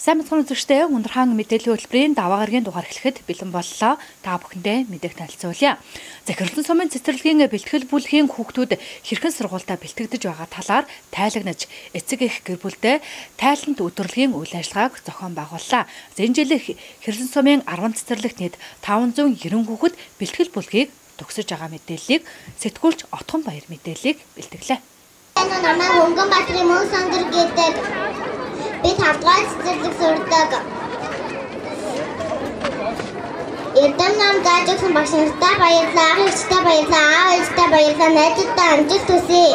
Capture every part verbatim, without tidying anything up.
Сайн мэцхан үзэгчдээ Ундрхан мэдээллийн хөтөлбөрийн даваа гарагийн дугаар эхлэхэд бэлэн боллоо. Та бүхэндээ мэдээг танилцуулъя. Захирлан сумын цэцэрлэгийн бэлтгэл бүлгийн хүүхдүүд хэрхэн сургуультаа бэлтгэж байгаа талаар тайлагнаж эцэг эх гэр бүлдээ тайлант өдөрлөгийн үйл ажиллагааг зохион байгууллаа. Энэ жил Хэрэлсэн сумын арван цэцэрлэгт нийт таван зуун найман хүүхэд бэлтгэл бүлгийг төгсөж байгаа мэдээллийг сэтгүүлч Отгон Баяр мэдээллийг бэлтгэлээ. Намайг Хөнгөн Батрын мөн сандар гэдэг. Би тавдугаар цэцэрлэг сурдаг. Эрдэм нам заажсан багш нартай баярлалаа, ах эгчтэй баярлалаа, аав ээжтэй баярлалаа, найзуудтай амжилт хүсье.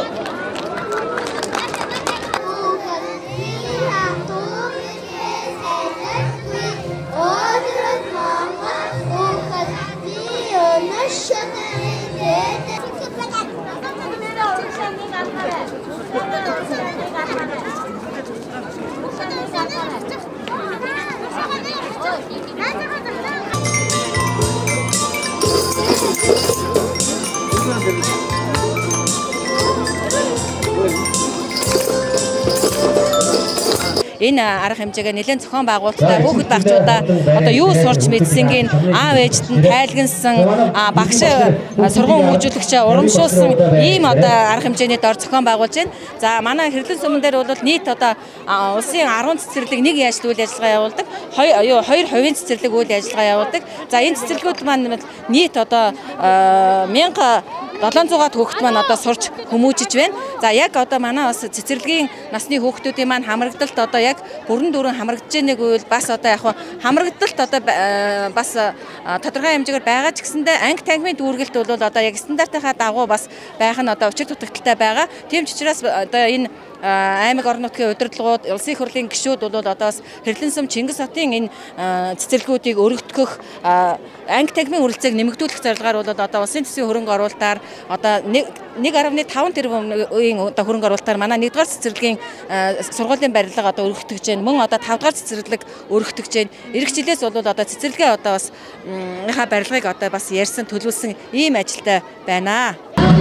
Энэ арга хэмжээгээ нэлээд зохион байгуулалтаа хүүхэд багчуудаа одоо юу сурч мэдсэнгийн аав ээжт нь тайлгансан багш сургууль хөгжүүлэгчээ урамшуулсан ийм одоо арга хэмжээний дор зохион байгуулж байна. За манай Хэрэлсэн сумын дээр бол нийт одоо улсын арван цэцэрлэг нэг яажл үйл ажиллагаа явуулдаг. Хоёр хувийн цэцэрлэг үйл ажиллагаа явуулдаг. За энэ цэцэрлэгүүд маань нийт одоо мянга долоон зуугаад хүүхэд маань одоо сурч хүмүүжиж байна. За яг одоо манай бас цэцэрлэгийн насны хүүхдүүдийн маань хамрагдалт одоо яг бүрэн дүүрэн хамрагдж байгааг үйл бас одоо яг хамрагдалт одоо бас тодорхой хэмжээгээр байгаа ч гэсэндээ анги танхимын дүүргэлт бол одоо яг стандартынхаа дагуу бас байх нь одоо учир дутагдaltaй байгаа. Тийм ч учраас одоо энэ аймаг орон нутгийн удирдлагууд, улсын их хурлын гишүүд бол одоо бас Хэрэлсэн сум Чингис хотын энэ цэцэрлэгүүдийг өргөдгөх анги танхимын үрэлцээг нэмэгдүүлэх зорилгоор бол одоо улсын төсвийн хөрөнгө оруулалтаар одоо нэг гаруй таван тэрбумын одоо хөрөнгө оруулалтаар манай нэгдүгээр цэцэрлэгийн сургуулийн барилга одоо өргөгдөж байна. Мөн одоо тавдугаар цэцэрлэг өргөгдөж байна. Ирэх жилээс бол одоо цэцэрлэгээ одоо бас ийнхаа барилгыг одоо бас ярьсан төлөвлөсөн ийм ажилтай байна.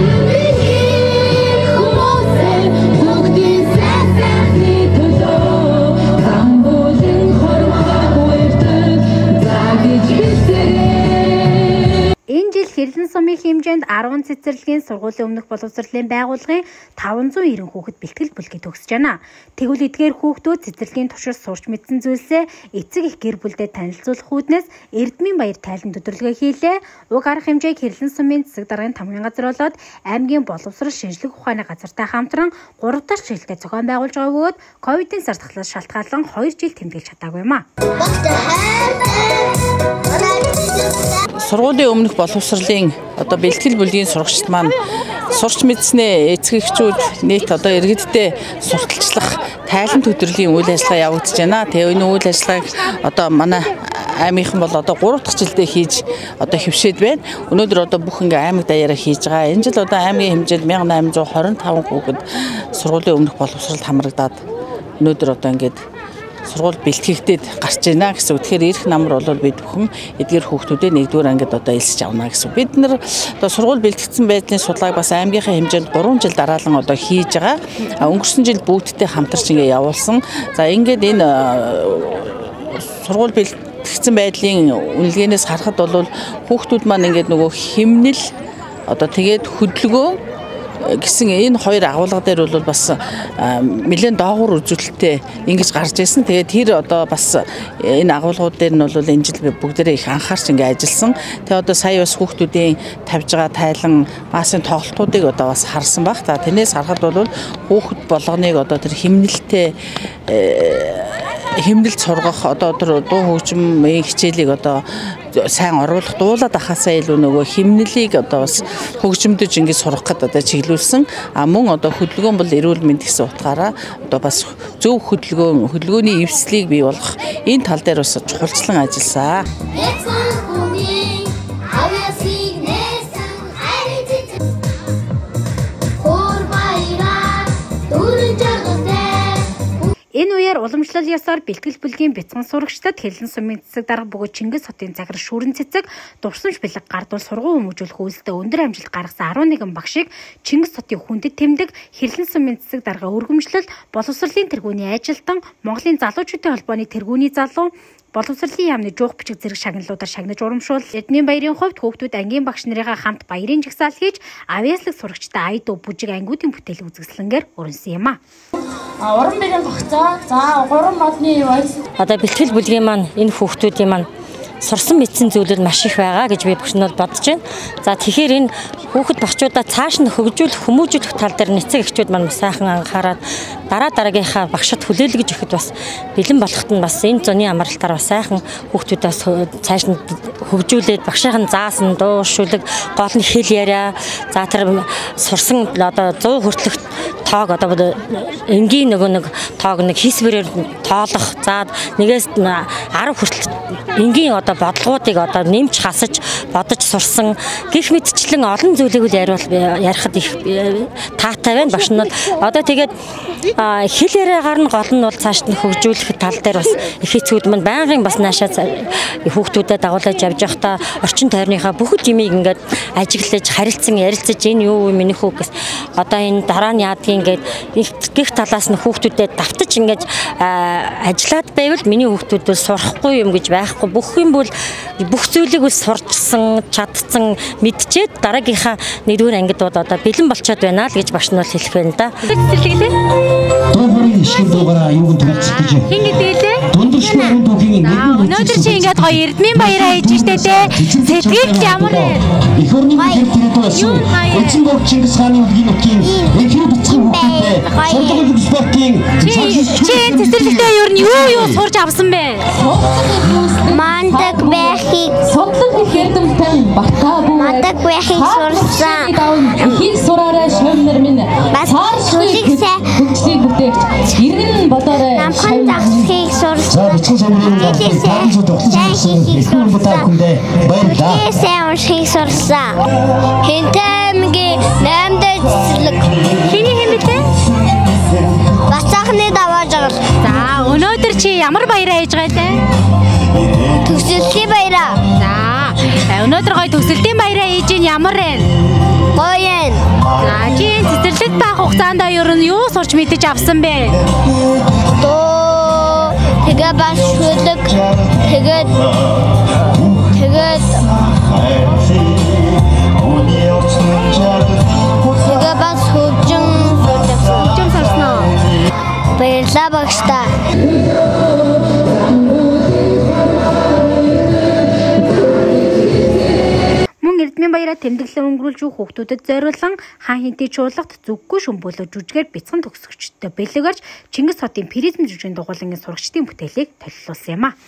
Хэрэлсэн сумын хэмжээнд арван цэцэрлэгийн сургуулийн өмнөх боловсролын байгууллагын таван зуун найман хүүхэд бэлтгэл бүлгийг төгсөж байна. Тэгвэл эдгээр хүүхдүүд цэцэрлэгийн туршид сурч мэдсэн зүйлсээ эцэг их гэр бүлдээ танилцуулах үүднээс Эрдмийн Баяр тайлан төдөрлөгөө хийлээ. Уг арга хэмжээг Хэрэлсэн сумын засаг даргын тамгын газар болоод аймгийн боловсрол шинжилгээ ухааны газартай хамтран гурав дахь шилдэг зохион байгуулж байгаа бөгөөд ковидын сардаглалаас шалтгаалan хоёр жил тэмдэглэж чадаагүй юм а. Сургуулийн өмнөх боловсролын одоо бэлтгэл бүлгийн сурагчид маань сурч мэдснээ эцэг эхчүүд нийт одоо иргэддээ сурталчлах тайлант төдөрлийн үйл ажиллагаа явагдаж байна. Тэгээ энэ үйл ажиллагааг одоо манай аймынхан бол одоо гурав дахь жилдээ хийж одоо хөвшөөд байна. Өнөөдөр одоо бүх ингээ аймаг даяараа хийж байгаа. Энэ жил одоо аймгийн хэмжээнд мянга найман зуун хорин таван хүүхэд сургуулийн өмнөх боловсролд хамрагдаад өнөөдөр одоо ингээд сургууль бэлтгэгдээд гарч байна гэсэн. Тэгэхээр ирэх намар бол бид бүхэн эдгээр хүүхдүүдээ нэгдүгээр ангид одоо элсэж авна гэсэн. Бид нэр одоо сургууль бэлтгэгдсэн байдлын судалгааг бас аймгийнхаа хэмжээнд гурван жил дараалан одоо хийж байгаа. Өнгөрсөн жил бүгдтэй хамтарч ингээ явуулсан. За ингээд энэ сургууль бэлтгэгдсэн байдлын үнэлгээнээс харахад бол хүүхдүүд маань ингээд нөгөө химнэл одоо тэгээд хөдөлгөөн гэсэн энэ хоёр агуулга дээр бол бас нэлээд доогуур үзүүлэлттэй ингэж гарч ирсэн. Тэгээд тэр одоо бас энэ агуулгууд дээр нь бол энэ жил бүгдээрээ их анхаарч ингэ ажилласан. Тэгээд одоо сая бас хүүхдүүдийн тавьж байгаа тайлан баасын тоглолтуудыг одоо бас харсан баг. За тэрнээс харахад бол хүүхэд болгоныг одоо тэр химнэлтэй хэмнэлт сургах одоо тэр дуу хөгжмийн хичээлийг одоо сайн оруулах дуулаад ахаасаа илүү нөгөө химнэлийг одоо бас хөгжимдөж ингэ сурах гэдэг одоо чиглүүлсэн. А мөн одоо хөдөлгөөн бол эрүүл мэнд гэсэн утгаараа одоо бас зөв хөдөлгөөн хөдөлгөөний эвслийг бий болгох энэ тал дээр бас чухалчлан ажилласан. Энэ үеэр уламжлал ёсоор бэлтгэл бүлгийн бяцхан сурагчдад хэлэн сумын цэцэг дарга бөгөөд Чингис хотын загвар шүүрэн цэцэг дурсамж бэлэг гардуул сургууль хүмүүжүүлэх үйлдэлд өндөр амжилт гаргасан арван нэгэн багшийг Чингис хотын хүндэт тэмдэг хэлэн сумын цэцэг дарга өргөмжлөл боловсролын тэргүүний ажилтан Монголын залуучуудын холбооны тэргүүний залуу боловсролын яамны жуух бичиг зэрэг шагналуудаар шагнаж урамшуул. Эдний баярын хувьд хүүхдүүд ангийн багш нарыгаа хамт баярын жагсаал хийж авьяаслаг сурагчтай ая дуу бүжиг ангиудын бүтээлэг үзэсгэлэнгээр өрнсөн юм а. А уран бэрийн гогцоо, за гурван модны voice. Одоо бэлтгэл бүлгийн маань энэ хүүхдүүдийн маань сурсан мэдсэн зүйлүүд маш их байгаа гэж би бүгд бодож байна. За тэгэхээр энэ хүүхэд багчуудаа цааш нь хөгжүүлэх, хүмүүжүүлэх тал дээр нэцэг эхчүүд маань сайхан анхаарад дараа дараагийнхаа багшд хүлээлгэж өгөхөд бас бэлэн болоход нь бас энэ зуны амралтаар бас сайхан хүүхдүүдээс цааш нь хөгжүүлээд багшийн заасан дуу шүлэг, гол нь хэл яриа, за тэр сурсан одоо сто хүртэлх тоог одоо энгийн нөгөө нэг тоог нэг хийсвэрээр тоолох, за нэгээс десять хүртэл энгийн одоо бодлогуудыг одоо нэмж хасаж бодож сурсан гэх мэтчлэн олон зүйлийг үл яриул ярихад их таатай байна. Багш нь одоо тэгээд хэл яриагаар нь гол нь бол цааш нь хөгжүүлэх тал дээр бас их хэцүүд мань байнгын бас наашаа хүүхдүүдэд дагуулж явж байхдаа орчин тойрныхаа бүхэл юмыг ингээд ажиглаж харилцсан ярилцаж энэ юу вэ минийх үү гэс одоо энэ дараа нь яадгийн ингээд гих талаас нь хүүхдүүдэд давтаж ингээд ажиллаад байвал миний хүүхдүүд бол сурахгүй юм гэж байхгүй бүх юм бол бүх зүйлийг үл сурчсан чадсан мэдчихэд дараагийнхаа нэгдүгээр ангид одоо бэлэн болчиход байна л гэж багш нь бол хэлэх байна да. Дөрөвний шиг дугаараа юунд төгсөж гэж. Хин гэдэг лээ? Дундэршгүй хүн түүхийн өнөөдөр чи ингээд гоё эрдмийн баяраа хийж штэ те. Сэтгэл ямар вэ? Их орны хэрэгтэй байсан. Өчигдөр Чингис хааны үгийн нутгийн энхэр бицгийн хүүхдээ сургууль спортын чи цэцэрлэгтээ ер нь юу юу сурж авсан бэ? Мандаг байхыг Судлах их эрдэмтэн Батаагүй мандаг байхыг сурсан. Их сураарай шавнар минь. Бас сүлэгсээ хөгжлийн бүтээгч иргэн бодоорой. намхан загсхийг сурсан. За бичгийн самбарын даалгавар тогтсон хэлбэр бүтээгдэхүүндээ баярлалаа. Тэсээ уншихыг сурсан. Хинтэмгийн наймдаа цэцэрлэг. Хиний хэмбэлээ? Бацаахны даваа жаргал. За өнөөдөр чи ямар баяраа хийж байгаа те? Төгсөлтийн баяраа. За өнөөдөр гоё төгсөлтийн баяраа хийж ийн ямар вэ? Гоён. За чи цэцэрлэгт байх хугацаанд ер нь юу сурч мэдэж авсан бэ? Доо тэгээ бас шүлэг тэгээд тэгээд тэгээ бас хөгжин Хөгжим сурсан уу? баярлалаа багштай. Эрдмийн баяраа тэмдэглэлээ өнгөрүүлж бүх хүүхдүүдэд зориулсан хаан хинтий чуулгад зүггүй шүмбөлөө жүжигээр бяцхан төгсөгчдөө бэлэгэрж Чингис хотын призм жүжигний дугуулангийн сурагчдын бүтээлийг толилуулсан юм а.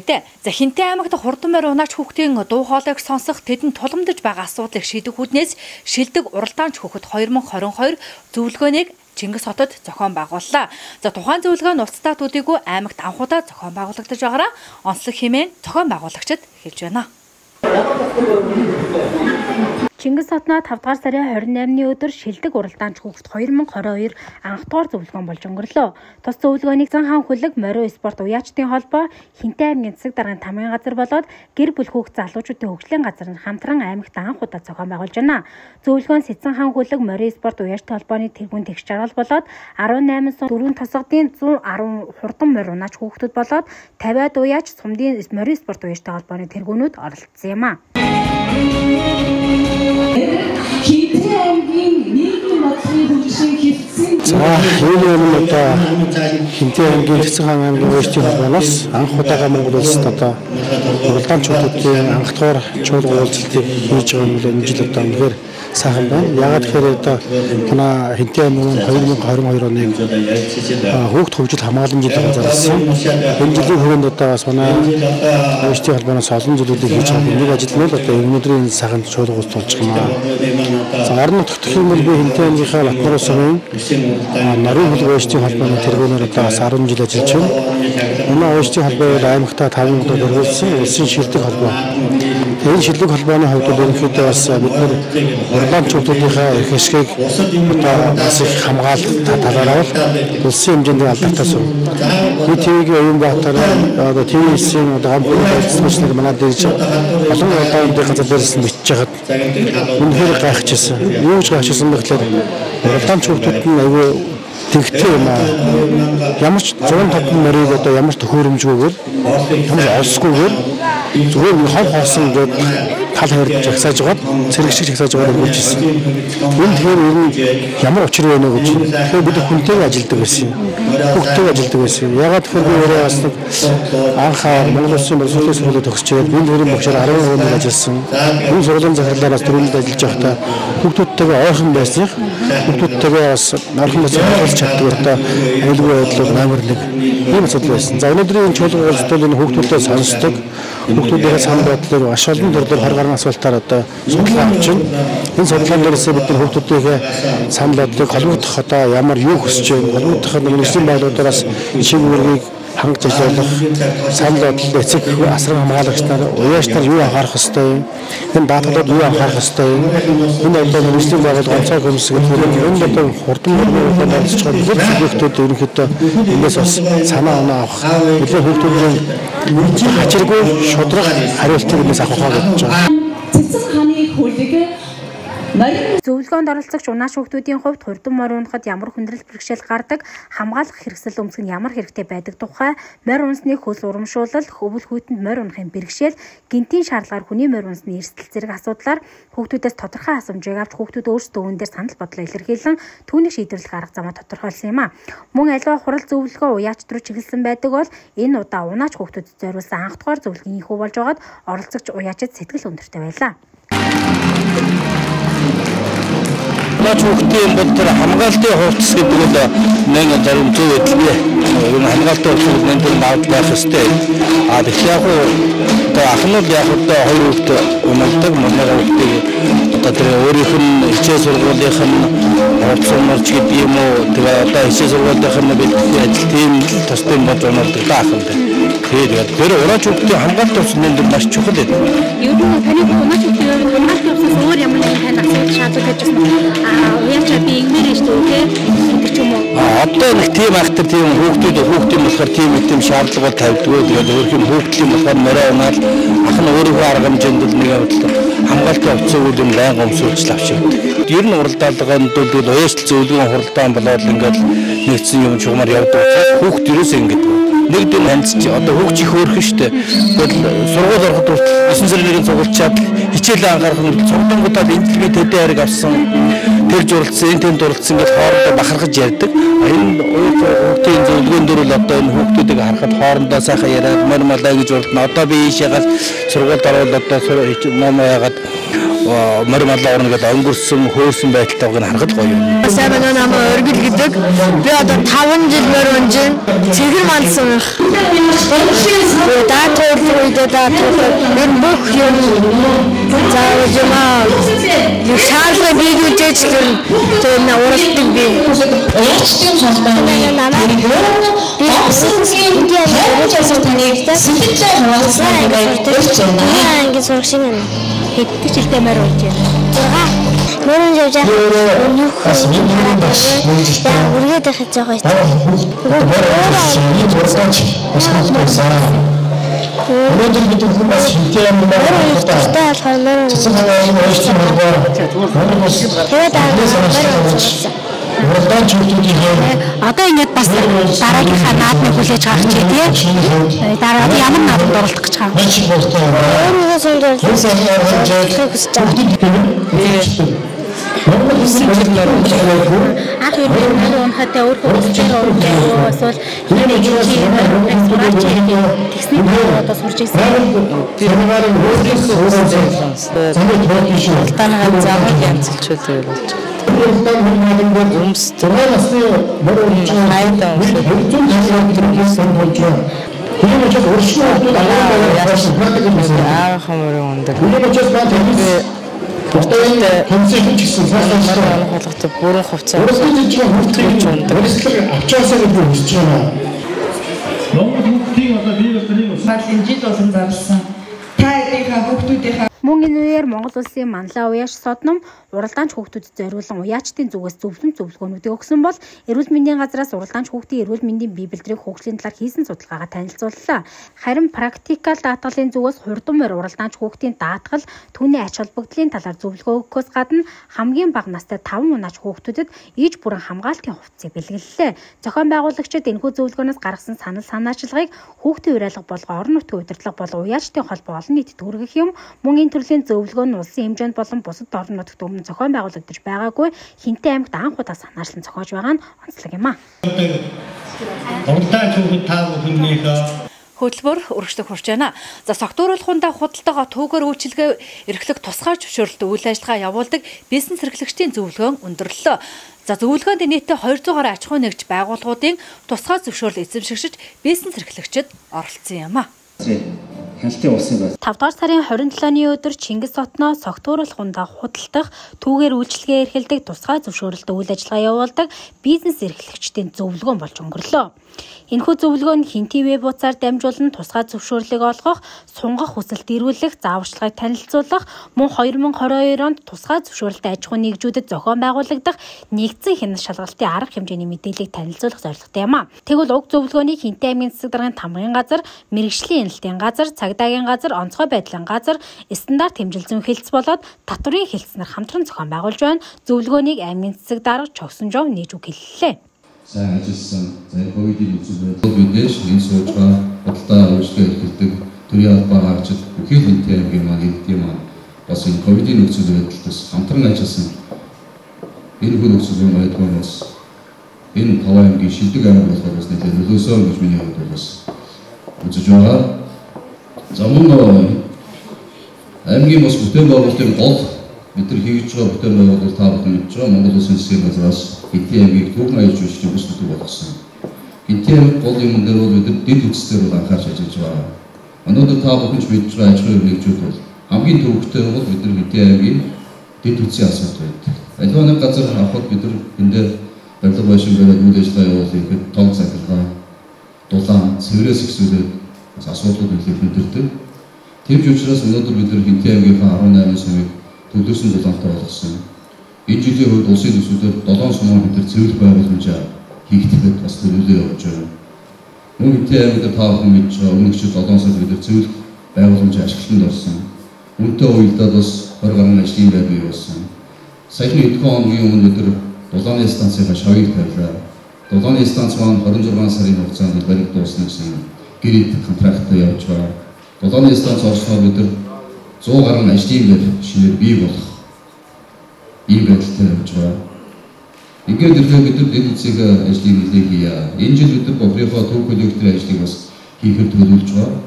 дээ. За Хинтээ аймагт хурдан морь унаач хүүхдийн дуу хоолойг сонсох тэдэнд тулгамдж байгаа асуудлыг шийдэх үүднээс шилдэг уралдаанч хүүхэд хоёр мың хорин хоёр зөвлөгөөнийг Чингис хотод зохион байгууллаа. За тухайн зөвлөгөө нь уцтаа төдийгүй аймагт анхудаа зохион байгуулагдаж байгаараа онцлог хэмээн зохион байгуулагчид хэлж байна. Чингис хотноо тавд дугаар сарын хорин наймны өдөр шилдэг уралдаанч хүүхэд хоёр мың хорин хоёр анх дугаар зөвлөгөөн болж өнгөрлөө. Тус зөвлөгөөнийг зан хаан хүлэг морио спорт уяачдын холбоо Хинтээ аймгийн засаг даргын тамгын газар болоод гэр бүл хүүхд залуучуудын хөгжлийн газар нь хамтран аймагт анх удаа зохион байгуулж байна. Зөвлөгөөн Сэцэн хаан хүлэг морио спорт уяачдын холбооны тэргүүн тэгш жаргал болоод арван найман сум дөрвөн тосгодын зуун арван хурдан морь унаач хүүхдүүд болоод тавиад уяач сумдын морио спорт уяачдын холбооны тэргүүнүүд оролцсон юм а. Хинтээ аймгийн нийгмийн бодлогын хөгжлийн хэлтсэн. За энэ юм одоо Хинтээ аймгийн Цэцэн хаан аймгийн уяачдын холбооноос анх удаага Монгол улсад одоо уралдаанчуудын анх дугаар чуулган уулзалтыг хийж байгаа нь энэ жил одоо үнэхээр сайхан байна. Яагаад гэхээр одоо манай Хинтээ аймгийн хоёр мың хорин хоёр оны хүүхд хөгжил хамгаалан жил зарласан. Энэ жилийн хүрээнд одоо бас манай уяачдын холбооноос олон зүйлүүдийг хийж байгаа. Нэг ажил нь л одоо өнөөдрийн сайхан чуулган уулзалт болж байгаа. За орон нутгт гэх юм бол би Хинтээ аймгийнхаа Батнарын сумын Нарын хөлөг уяачдын холбооны тэргүүнээр одоо бас арван жил ажиллаж байна. Энэ уяачдын холбоо аймагтаа таван удаа дөрвөлсөн улсын шилдэг холбоо. Энэ шилдэг холбооны хувьд ерөнхийдөө бас бид нар уралдаанчуудынхаа эрх ашгийг одоо бас их хамгаалах талаараа бол улсын хэмжээнд алдартай сум. Бид тийг оюун баатар одоо ТВ-ийн одоо хамтлагч нар манай дэж олон уралдааны газар дээрс нь бичиж хагаад үнэхээр гайхажсэн. Юу ч гайхажсэн бэ гэхээр уралдаанчуудад нь аюу тэгтэй юм аа. Ямар ч зуун татны морийг одоо ямар ч төхөөрөмжгүйгээр ямар олсгүйгээр зүгээр хол хоосон гээд тал хайрж жагсааж байгаад цэрэг шиг жагсааж байгаад өгүүлжсэн. Энэ тэгэхээр ер нь ямар учир вэ гэж тэгэхээр бид хүнтэйг ажилдаг байсан. Хүүхдтэйг ажилдаг байсан. Ягаад гэхээр би өөрөө бас нэг анх Монгол Улсын боловсролын сургуулиуд төгсөж ирээд энэ төрлийн багшаар арван жил ажилласан. Энэ сургуулийн захирлаараас дөрвөн жил ажиллаж байхдаа хүүхдүүдтэйгээ ойрхон байсныг хүүхдүүдтэйгээ бас ойрхон байсаар чаддаг одоо аюулгүй байдлыг амар нэг ийм асуудал байсан. За өнөөдрийн чуулган уулзалтад энэ хүүхдүүдэд сонсдог хүүхдүүдийн санал байдлаар маш олон төрлөөр хар гарна асуултаар одоо судалгаа авч байна. Энэ судалгаан дээрээс бид нар хүүхдүүдийн санал байдлыг холбогдох одоо ямар юу хүсэж байна, холбогдох нэгэн байдлуудаас шинэ үүргийг хангаж ажиллах, санал бодлоо эцэг асран хамгаалагч нар, уяач нар юу анхаарах ёстой юм, энэ даатгалууд юу анхаарах ёстой юм, энэ одоо нэгэн байгууллага онцгой комисс гэдэг энэ одоо хурдан мөрөнд оролцож байгаа бүх зүйлүүд ерөнхийдөө энэс бас санаа оноо авах, нэлээд хүүхдүүдийн хачиргүй шудраг хариултыг энэс авах гэж бодож байгаа. Цэцэн хааны хөлөг Зөвлөгөөнд оролцогч унаач хүүхдүүдийн хувьд хурдан морь унахад ямар хүндрэл бэрхшээл гардаг, хамгаалах хэрэгсэл өмсөх нь ямар хэрэгтэй байдаг тухай, морь унсны хөл урамшуулал, өвөл хүйтэнд морь унахын бэрхшээл, гинтийн шаардлагаар хүний морь унсны эрсдэл зэрэг асуудлаар хүүхдүүдээс тодорхой асуумжийг авч хүүхдүүд өөрсдөө үүн дээр санал бодлоо илэрхийлэн түүнийг шийдвэрлэх арга замаа тодорхойлсон юм а. Мөн аливаа хурал зөвлөгөө уяачд руу чиглэсэн байдаг бол энэ удаа унаач хүүхдүүдэд зориулсан анх дугаар зөвлөгөөний хүү болж байгаад оролцогч уяачид сэтгэл өндөртэй байлаа. Унаач хүүхдийн бол тэр хамгаалтын хувцас гэдэг нь нэг зарим зөв эдлээ. Юу хамгаалтын хувцас нэг тэр авч байх ёстой. А тэгэхээр яг одоо ахнууд яг одоо хоёр хүүхд унаадаг манай хүүхдийг одоо тэр өөрийнх нь хичээл сургуулийнх нь хувцас марч гэдэг юм уу. Тэгээ одоо хичээл сургуулийнх нь бэлтгэх ажил тийм тусдын болж унаадаг тааханд. Тэгээд тэр унаач хүүхдийн хамгаалтын хувцас нэг маш чухал гэдэг. Юу нэг таны унаач хүүхдийн хамгаалтын хувцас өөр ямар нэгэн тань асуудал шаардлагатай гэсэн уяачаа би ингээрэж төвтэй гэдэг ч юм уу. Одоо нэг тийм ахтар тийм хүүхдүүд хүүхдийн болохоор тийм тийм шаардлага тавьдгүй. Тэгээд өөрөх нь хүүхдийн болохоор морой унаал ах нь өөрийнхөө арга хэмжээнд л нэг бодлоо хамгаалтын хувцас үйл юм байнга өмсүүлж авч явдаг. Ер нь уралдаалганд бол уяачл зөвлөгөө хуралдаан болоод ингээд нэгдсэн юм чугмаар явдаг учраас хүүхд ерөөсөө ингээд нэг дэн хандж одоо хүүхд их өөрхөн штэ. Тэгэл сургууль ороход хүртэл есөн зэргийн цугулчаад хичээлээ анхаарах нь цугтангуудаа энэлгээ төдөө хайрыг авсан тэр журалцсан энэ тэнд дурлцсан гэж хоорондоо бахархаж ярьдаг. Энэ хүүхдийн зөвлөгөөн дөр л одоо энэ хүүхдүүдийг харахад хоорондоо сайхан яриад мөр малаа гэж урдна. Одоо би ийшээгээ сургуульд ороод одоо момоо яагаад мөр малаа орно гэдэг өнгөрсөн хөөрсөн байдалтай байгааг харахад гоё юм. Сайн байна намаа өргөл гэдэг. Би одоо таван жил мөр унжин цэгэр малсан анх даатууд үедээ даатууд энэ бүх юм заавал юм аа. Юу шаардлага биелүүлж тэр тэр уралдаг би. Өвчтөн холбооны би Индиа өвчтөн танигтай сэтгэлээ хуваалцсан анги сургашин хэдтэй жилдээ мөр болж байна. Мөрөн явж байгаа юу хөө үргээд их хийж байгаа юм. Өнөөдөр бид хүмүүс хинтээ юм байна. Одоо ингэж бас дараагийнхаа наадмыг хүлээж гаргаж тий. Дараа ямар наадамд оролцох гэж байгаа юм. Ах юм уу хатаа өөрөө хүсэж байгаа эсвэл хинэ жижиг сураач техник одоо сурч ирсэн. Танайгаа замыг янзлчул байвал болж байгаа. Өмс тэрээс хайдаа ini macam original tu dah ada yang sebenarnya kita mesti. Ah, kamu orang anda. Ini macam sebenarnya ini. Kita ini konsep itu sebenarnya sebenarnya. Kalau kita pura khufca. Orang itu cuma huruf itu. Orang itu acak saja pun cuma. Nomor huruf ada dia tadi. Матлинжид болсон зарсан. Та эдийнхээ хүүхдүүдийнхээ Мөн энэ үеэр Монгол улсын манлай уяаш содном уралдаанч хүүхдүүдэд зориулсан уяачдын зүгээс зөвлөм зөвлөгөөнүүдийг өгсөн бол эрүүл мэндийн газраас уралдаанч хүүхдийн эрүүл мэндийн бие бэлтрийг хөгжлийн талаар хийсэн судалгаагаа танилцууллаа. Харин практикал даатгалын зүгээс хурдан морь уралдаанч хүүхдийн даатгал түүний ач холбогдлын талаар зөвлөгөө өгөхөөс гадна хамгийн бага настай таван унаач хүүхдүүдэд иж бүрэн хамгаалтын хувцсыг бэлгэллээ. Зохион байгуулагчид энэхүү зөвлөгөөнөөс гаргасан санал санаачлагыг хүүхдийн уриалга болго орон нутгийн удирдлага болон уяачдын холбоо олон нийтэд хүргэх юм. Мөн төрлийн зөвлөгөө нь улсын хэмжээнд болон бусад орон нутагт өмнө зохион байгуулагдаж байгаагүй Хинтээ аймагт анх удаа санаачлан зохиож байгаа нь онцлог юм а. Хөтөлбөр өргөжлөх хүрч байна. За согтууруулахундаа худалдаага түүгээр үйлчилгээ эрхлэх тусгай зөвшөөрөлт үйл ажиллагаа явуулдаг бизнес эрхлэгчдийн зөвлөгөөн өндөрлөлөө. За зөвлөгөөнд нийтдээ хоёр зуун гаруй аж ахуй нэгж байгууллагуудын тусгай зөвшөөрөл эзэмшигчид бизнес эрхлэгчид оролцсон юм а. тавдугаар сарын хорин долооны өдөр Чингис хотноо согтууруулахундаа худалдах, түүгээр үйлчилгээ эрхэлдэг тусгай зөвшөөрөлт үйл ажиллагаа явуулдаг бизнес эрхлэгчдийн зөвлөгөөн болж өнгөрлөө. Энэхүү зөвлөгөө нь Хинтээ веб хуудасаар дамжуулан тусгай зөвшөөрлийг олгох, сунгах хүсэлт ирүүлэх, зааварчилгааг танилцуулах, мөн хоёр мың хорин хоёр онд тусгай зөвшөөрөлтэй аж ахуй нэгжүүдэд зохион байгуулагдах нэгдсэн хянас шалгалтын арга хэмжээний мэдээллийг танилцуулах зорилготой юм а. Тэгвэл уг зөвлөгөөнийг Хинтээ аймгийн засаг даргын тамгын газар, мэрэгжлийн энэлтийн газар, цагдаагийн газар, онцгой байдлын газар, стандарт хэмжилзэн хэлц болоод татврын хэлцнэр хамтран зохион байгуулж байна. Зөвлөгөөнийг аймгийн засаг дарга Чогсон Жов нээж үг хэллээ. Сайн ажилласан. За ковидын үзүүлэлт мэдээж энэ суучгаа бодлоо үйлчлэг эрхэлдэг төрийн албаа гаргаж бүхий л Хинтээ аймгийн маань ирдэг маань бас энэ ковидын үзүүлэлтээс хамтран ажилласан. Энэ хүн үзүүлэлт байдгаас энэ Таван аймгийн шилдэг аймаг болохоор бас нэлээд нөлөөсөө гэж миний хувьд бас үзэж байгаа. За мөн аймгийн бас бүтээн байгуулалтын гол бид нар хийж байгаа бүтээн байгуулалт та бүхэн мэдж байгаа Монгол Улсын засгийн газраас Хинтээ аймгийг төвхөн аяж үйлчлэх бүс бүтээн болгосон. Хинтээ аймаг гол юм дээр бол бид нар дэд үстээр бол анхаарч ажиллаж байгаа. Өнөөдөр та бүхэн ч мэдж байгаа аж ахуйн нэгжүүд бол хамгийн төвөгтэй бол бид нар Хинтээ аймгийн дэд үтсийн асуудал байдаг. Аливаа нэг газар авахд бид нар эндээ барилга байшин бариад үйл ажиллагаа явуулах тог захиргаа дулаан цэврээс ихсүүлээд бас асуудлууд нэлээд хүндэрдэг. Тэгж учраас өнөөдөр бид нар Хинтээ аймгийнхаа арван найман сумыг төлөвлөсөн зулаантай болгосон. Энэ жилийн хувьд улсын төсвөөр долоон сумын бид нар цэвэрлэх байгууламжаа хийгдэхэд бас төлөвлөлөө явуулж байна. Мөн Хинтээ аймагт та бүхэн мэдж байгаа өмнөгчд долоон сард бид нар цэвэрлэх байгууламжаа ашиглалтанд орсон. Үүнтэй уялдаад бас хорин гаруй ажлын байр бий болсон. Саяхан эдгээр хоногийн өмнө бид нар Дулааны станцын шавыг тавилаа. Дулааны станц маань хорин зургаан сарын хугацаанд бариг дуусна гэсэн гэрээд контракттай явж байгаа. Дулааны станц орсноор бид нар зуун гаруй ажлын байр шинээр бий болох ийм байдалтай явж байгаа. Ингээд ирлээ бид нар дэд үсэг ажлыг нэлээд хийя. Энэ жил бид нар Бохрийнхоо төв коллекторын ажлыг бас хийхэд төлөвлөж байгаа.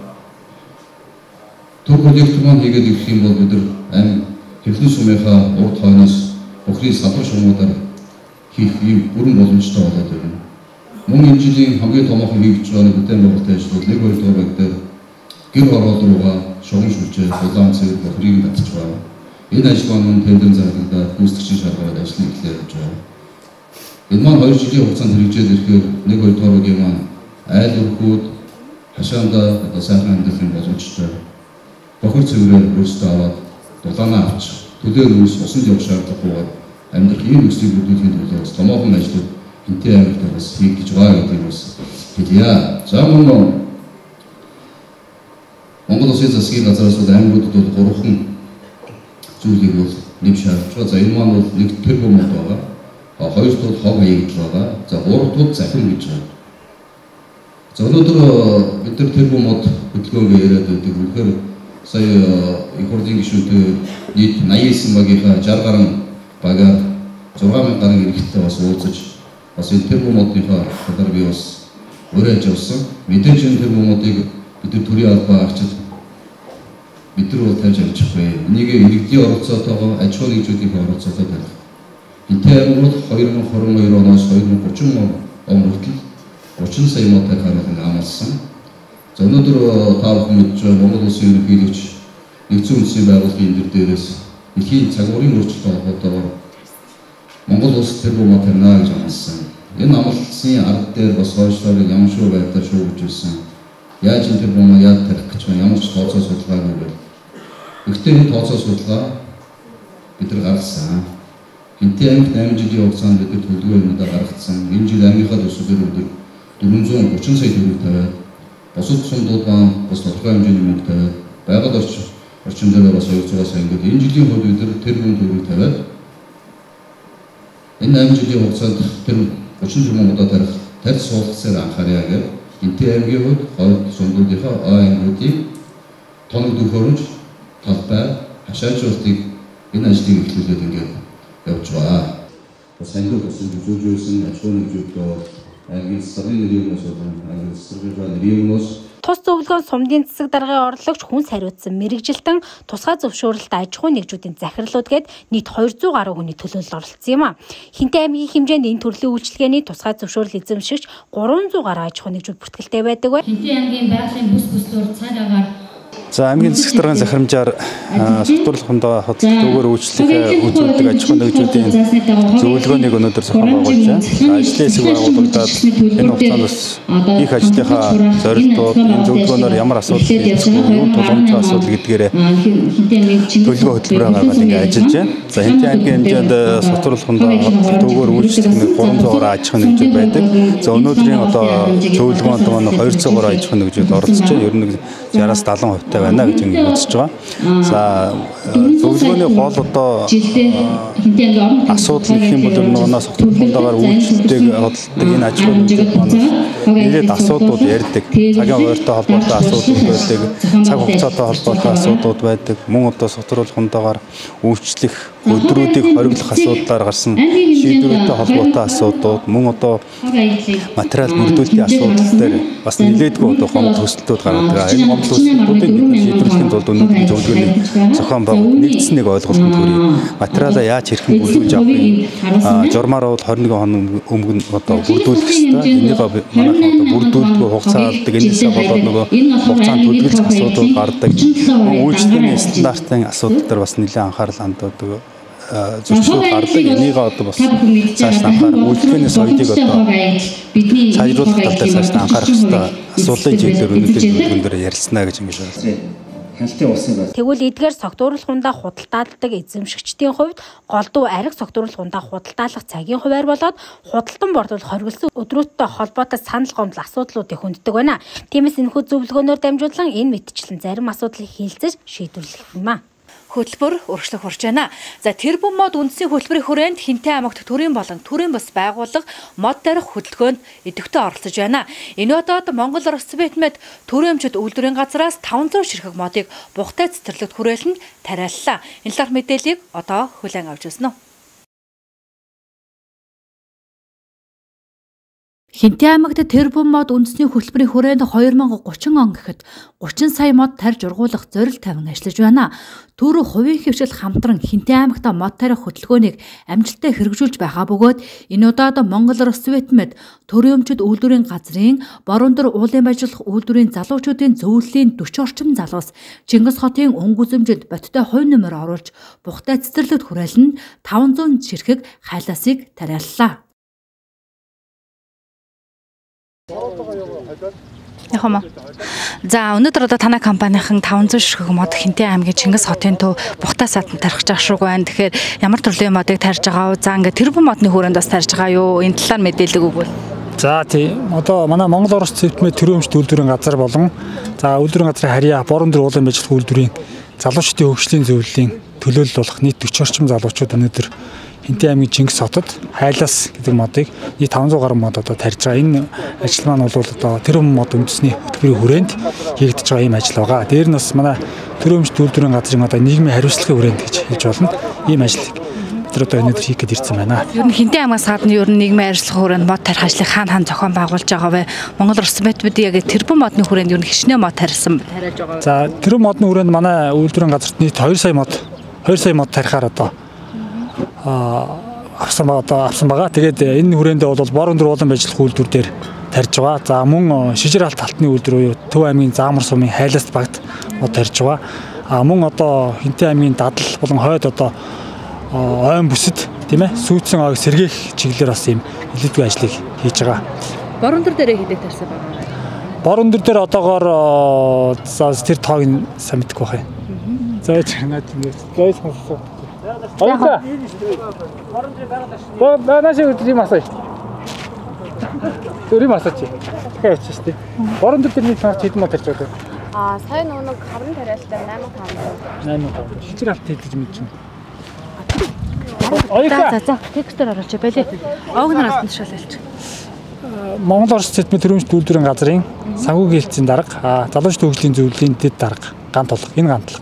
Төв коллектор маань хийгээд ирэх юм бол бид нар ам хэвлэн сумынхаа урд хойноос Бохрийн салбар шугамудаар хийх юм бүрэн боломжтой болоод байна. мөн энэ жилийн хамгийн томоохон хийж байгаа бүтээн байгуулалтын ажлууд нэг хоёр дахь баг дээр гэр ороод руугаа шугам шүлжээ улаан цэвэр бохрыг татж байгаа. Энэ ажил маань тендер зарлагдаад гүйцэтгэгчийн шалгаараар ажлыг эхлэе явж байгаа. Энэ маань хоёр жилийн хугацаанд хэрэгжээд ирэхээр нэг хоёр дахь багийн маань айл өрхүүд хашаанда одоо сайхан амьдралын боломжтой бохир цэврээр өөрсдөө аваад дулаанаа авч төлөөр үүс усанд явах шаардлагагүйгээр амьдрал ийм өсвийг бүрдүүлэхийн төлөө бас томоохон ажлууд Хинтээ аймагт бас хийгдэж байгаа гэдгийг бас хэлье. За мөн Монгол Улсын засгийн газраас бол аймагуудад бол гурван зүйлийг бол нэм шаардж байгаа. За энэ маань бол нэг тэрбум мод байгаа. Хоёр дахь хог хаягдл байгаа. За гурав дахь захин гэж байна. За өнөөдөр бид нар тэрбум мод хөтөлбөрөөр яриад байдаг. Үнэхээр сая их хурлын гишүүнтэй нийт наян девять багийнхаа шестьдесят гаруй багаар зургаан мянган гаруй иргэдтэй бас уулзаж бас энэ тэрбум модынхаа талаар би бас өөрөө ажигласан. Мэдээж энэ тэрбум модыг бид нар төрийн албаа арчид бид нар бол тавьж амжихгүй. Энийг иргэдийн оролцоотойгоо аж ахуйн нэгжүүдийн оролцоотой барих. Хинтээ аймаг бол две тысячи двадцать two оноос две тысячи тридцать он хүртэл тридцать сая модтой харуулсан амлсан. За өнөөдөр та бүхэн мэдж байгаа Монгол Улсын ерөнхийлөгч нэгдсэн үндэсний байгууллагын эндэр дээрээс дэлхийн цагуурын өөрчлөлтөд холбоотойгоор Монгол улс тэрбум мод тавина гэж амласан. Энэ амлалтын арга дээр бас хойшлоор ямар шүү байдлаар шүүгэж ирсэн. Яаж энэ тэрбум яаж тарих гэж байна, ямар ч тооцоо судалгаагүй байл. Гэхдээ энэ тооцоо судалгаа бид нар гаргасан. Хинтээ аймагт eight жилийн хугацаанд бид нар төлөвлөгөөнүүдээ гаргацсан. Энэ жил аймгийнхаа төсвөөр өдөр four hundred thirty сая төгрөг тавиад бусад сумдууд маань бас тодорхой хэмжээний мөнгө тавиад байгаль орчин орчин дээр бас two hundred сая ингээд энэ жилийн хувьд бид нар тэрбум төгрөг тавиад энэ eight жилийн хугацаанд тэр thirty тэрбум удаа тарих тарих суулгасаар анхаарья гэж Хинтээ аймгийн хувьд хоёр сумдуудынхаа ой аймагуудын тоног дөхөөрөмж талбай хашаажуултыг энэ ажлыг эхлүүлээд ингээд явж байгаа. Бас англи болсон жүжигч байсан аж ахуйн нэгжүүдөө аймгийн сарын нэрийнээс болон аймгийн саргын нэрийнээс Тус зөвлөгөөн сумдын засаг даргын орлогч хүнс хариуцсан мэрэгжилтэн тусгай зөвшөөрөлт аж ахуйн нэгжүүдийн захирлууд гээд нийт two hundred гаруй хүний төлөөлөл оролцсон юм а. Хинтээ аймгийн хэмжээнд энэ төрлийн үйлчилгээний тусгай зөвшөөрөл эзэмшигч three hundred гаруй аж ахуйн нэгжүүд бүртгэлтэй байдаг бай. Хинтээ аймгийн байгалийн бүс бүслөөр цаг агаар За аймгийн засаг даргын захирамжаар сатуурлахундаа хоцрол дүүгээр үйлчлэх үзүүлдэг аж ахуйн нэгжүүдийн зөвлөгөөнийг өнөөдөр зохион байгуулжээ. Ажлын хэсэг байгуулагдаад энэ хугацаанд бас их ажлынхаа зорилтууд энэ зөвлөгөөнөөр ямар асуудал үүсэх вэ, юу тулгамдтай асуудал гэдгээр төлөвлөгөө хөтөлбөрөөр гаргаад ингээд ажиллаж байна. За Хинтээ аймгийн хэмжээнд сатуурлахундаа дүүгээр үйлчлэх three hundred гаруй аж ахуйн нэгжүүд байдаг. За өнөөдрийн одоо зөвлөгөөнд маань two hundred гаруй аж ахуйн нэгжүүд оролцож байна. Ер нь sixty-аас seventy хувьтай байна гэж ингэж үзэж байгаа. За зөвлөгөөний хоол одоо асуудал гэх юм бол ер нь нуунаас сатуурлахундагаар үйлчлэлтэйг хөдөлдөг энэ аж ахуйн нэгжүүд маань нэлээд асуудлууд ярьдаг. Цагийн хуваарьтай холбоотой асуудал байдаг, цаг хугацаатай холбоотой асуудлууд байдаг. Мөн одоо сатуурлахундаагаар үйлчлэх өдрүүдийг хориглох асуудлаар гарсан шийдвэртэй холбоотой асуудлууд, мөн одоо материал бүрдүүлэлтийн асуудал дээр бас нэлээдгүй одоо гомдол төсөлтүүд гаргадаг. Энэ гомдол төсөлтүүдийг бид шийдвэрлэхийн тулд өнөөдрийн зөвлөгөөний зохион байгуулалт нэгдсэн нэг ойлголтод хүрээ. Материалаа яаж хэрхэн бүрдүүлж авах, журмаар бол twenty-one хоног өмнө одоо бүрдүүлэх хэрэгтэй. Энийг манайхан одоо бүрдүүлдэг хугацаа алдаг. Энээсээ болоод нөгөө хугацаанд хөдөлгөх асуудал гардаг. Үйлчлэгээний стандартын асуудал дээр бас нэлээд анхаарал хандуулдаг. Зөрчлүүд гардаг. Энийг одоо бас цааш анхаарах, үйлчлэгээний соёлыг одоо сайжруулах тал дээр цааш анхаарах хэрэгтэй. Асуудлын чиглэлээр өнөөдрийн зөвлөгөөн дээр ярилцсанаа гэж ингэж байна. Тэгвэл эдгээр согтуурлахундаа худалдаалдаг эзэмшигчдийн хувьд голдуу ариг согтуурлахундаа худалдаалах цагийн хуваар болоод худалдан бордол хоригдсон өдрөөдтэй холбоотой санал гомдол асуудлуудыг хүнддэг байна. Тиймээс энэхүү зөвлөгөөнөөр дамжуулан энэ мэтчилэн зарим асуудлыг хилцэж шийдвэрлэх юм а. Хөтөлбөр өргөжлөх хүрч байна. За тэрбум мод үндэсний хөтөлбөрийн хүрээнд Хинтээ аймагт төрийн болон төрийн бус байгууллага мод тарих хөтөлбөрөнд идэвхтэй оролцож байна. Энэ удаад Монгол Орос Цэвэтмэд төрөмчд үйлдвэрийн газраас five hundred ширхэг модыг бухтай цэцэрлэгт хүрээлэнд тариаллаа. Энэ талаар мэдээллийг одоо хүлээн авч байна. Хинтээ аймагт тэрбум мод үндэсний хөтөлбөрийн хүрээнд хоёр мянга гучин он гэхэд гучин сая мод тарьж ургуулах зорилт тавин ажиллаж байна. Түрүү хувийн хвшил хамтран Хинтээ аймагт мод тарих хөтөлбөрийг амжилттай хэрэгжүүлж байгаа бөгөөд энэ удаад Монгол Рус Цветмэд төрийн өмчөд үйлдвэрийн газрын бороондор уулын ажиллах үйлдвэрийн залуучуудын зөвлөлийн дөрвөн орчим залуус Чингис хотын өнгө үзэмжинд боттой хувь нэмэр оруулж бухтай цэцэрлэгт хүрээлэн таван зуун ширхэг хайлаасыг тариаллаа. Яхама. За өнөөдөр одоо танай компанийн таван зуун ширхэг мод Хинтээ аймгийн Чингис хотын төв бухтай саатан тарих жашрууг байна. Тэгэхээр ямар төрлийн модыг тарьж байгаа вэ? За ингээд тэрбум модны хүрээнд бас тарьж байгаа юу? Энэ талаар мэдээлэл өгвөл. За тийм. Одоо манай Монгол Орос Цэвтмэд төрийн өмчт үйлдвэрийн газар болон за үйлдвэрийн газрын харьяа Бороондор уулын ажиллах үйлдвэрийн залуучдын хөгжлийн зөвлөлийн төлөөлөл болох нийт дөрвөн орчим залуучууд өнөөдөр Хинтээ аймгийн Чингис хотод хайлаас гэдэг модыг нийт таван зуун гаруй мод одоо тарьж байгаа. Энэ ажил маань бол одоо тэрбум мод үндэсний хөтөлбөрийн хүрээнд хийгдэж байгаа ийм ажил байгаа. Дээр нь бас манай төрийн өмчт үйлдвэрийн газрын одоо нийгмийн хариуцлагын хүрээнд гэж хэлж болно. Ийм ажлыг тэр одоо өнөөдөр хийх гээд ирсэн байна. Ер нь Хинтээ аймгаас гадна ер нь нийгмийн хариуцлагын хүрээнд мод тарих ажлыг хаана хаана зохион байгуулж байгаа вэ? Монгол Рус Цветмэд яг тэрбум модны хүрээнд ер нь хичнээн мод тарьсан тариаж байгаа. За тэрбум модны хүрээнд манай үйлдвэрийн газарт нийт хоёр сая мод хоёр сая мод тарихаар одоо авсан одоо авсан байгаа. Тэгээд энэ хүрээндээ бол Бороондор уулан ажиллах үйлдвэр дээр тарьж байгаа. За мөн шижир алт алтны үйлдвэр буюу Төв аймгийн Заамар сумын хайласт багт мод тарьж байгаа. А мөн одоо Хинтээ аймгийн Дадал болон Хойд одоо ойн бүсэд тийм ээ сүйдсэн ойг сэргээх чиглэлээр бас ийм хэлэлцүү ажлыг хийж байгаа. Бороондор дээрээ хилээ тарьсан байгаа. Бороондор дээр одоогоор тэр тоог нь сайн мэдэхгүй байх юм. За чанаад юм. Зөөл сонсоо. Аяа. Боо наашиг үтрий масаж. Үтрий масаж. Тэгэхээр ч тийм. Бороондор дээр нэг цаач хэдэн мод тарьж байгаа. Аа, сая нөгөө хаврын тариалтай восемь таван. восемь таван. Шичрэ алт хэлж мэдчихэв. За за за текстээр оруулж байлээ. Огнороос нь шалгалж. Монгол Орос Цэвтмэд төрийн өмчт үйлдвэрийн газрын санхүүгийн хэлтсийн дарга, залуучдын хөгжлийн зөвлөлийн дэд дарга, гант толго. Энэ гантлага.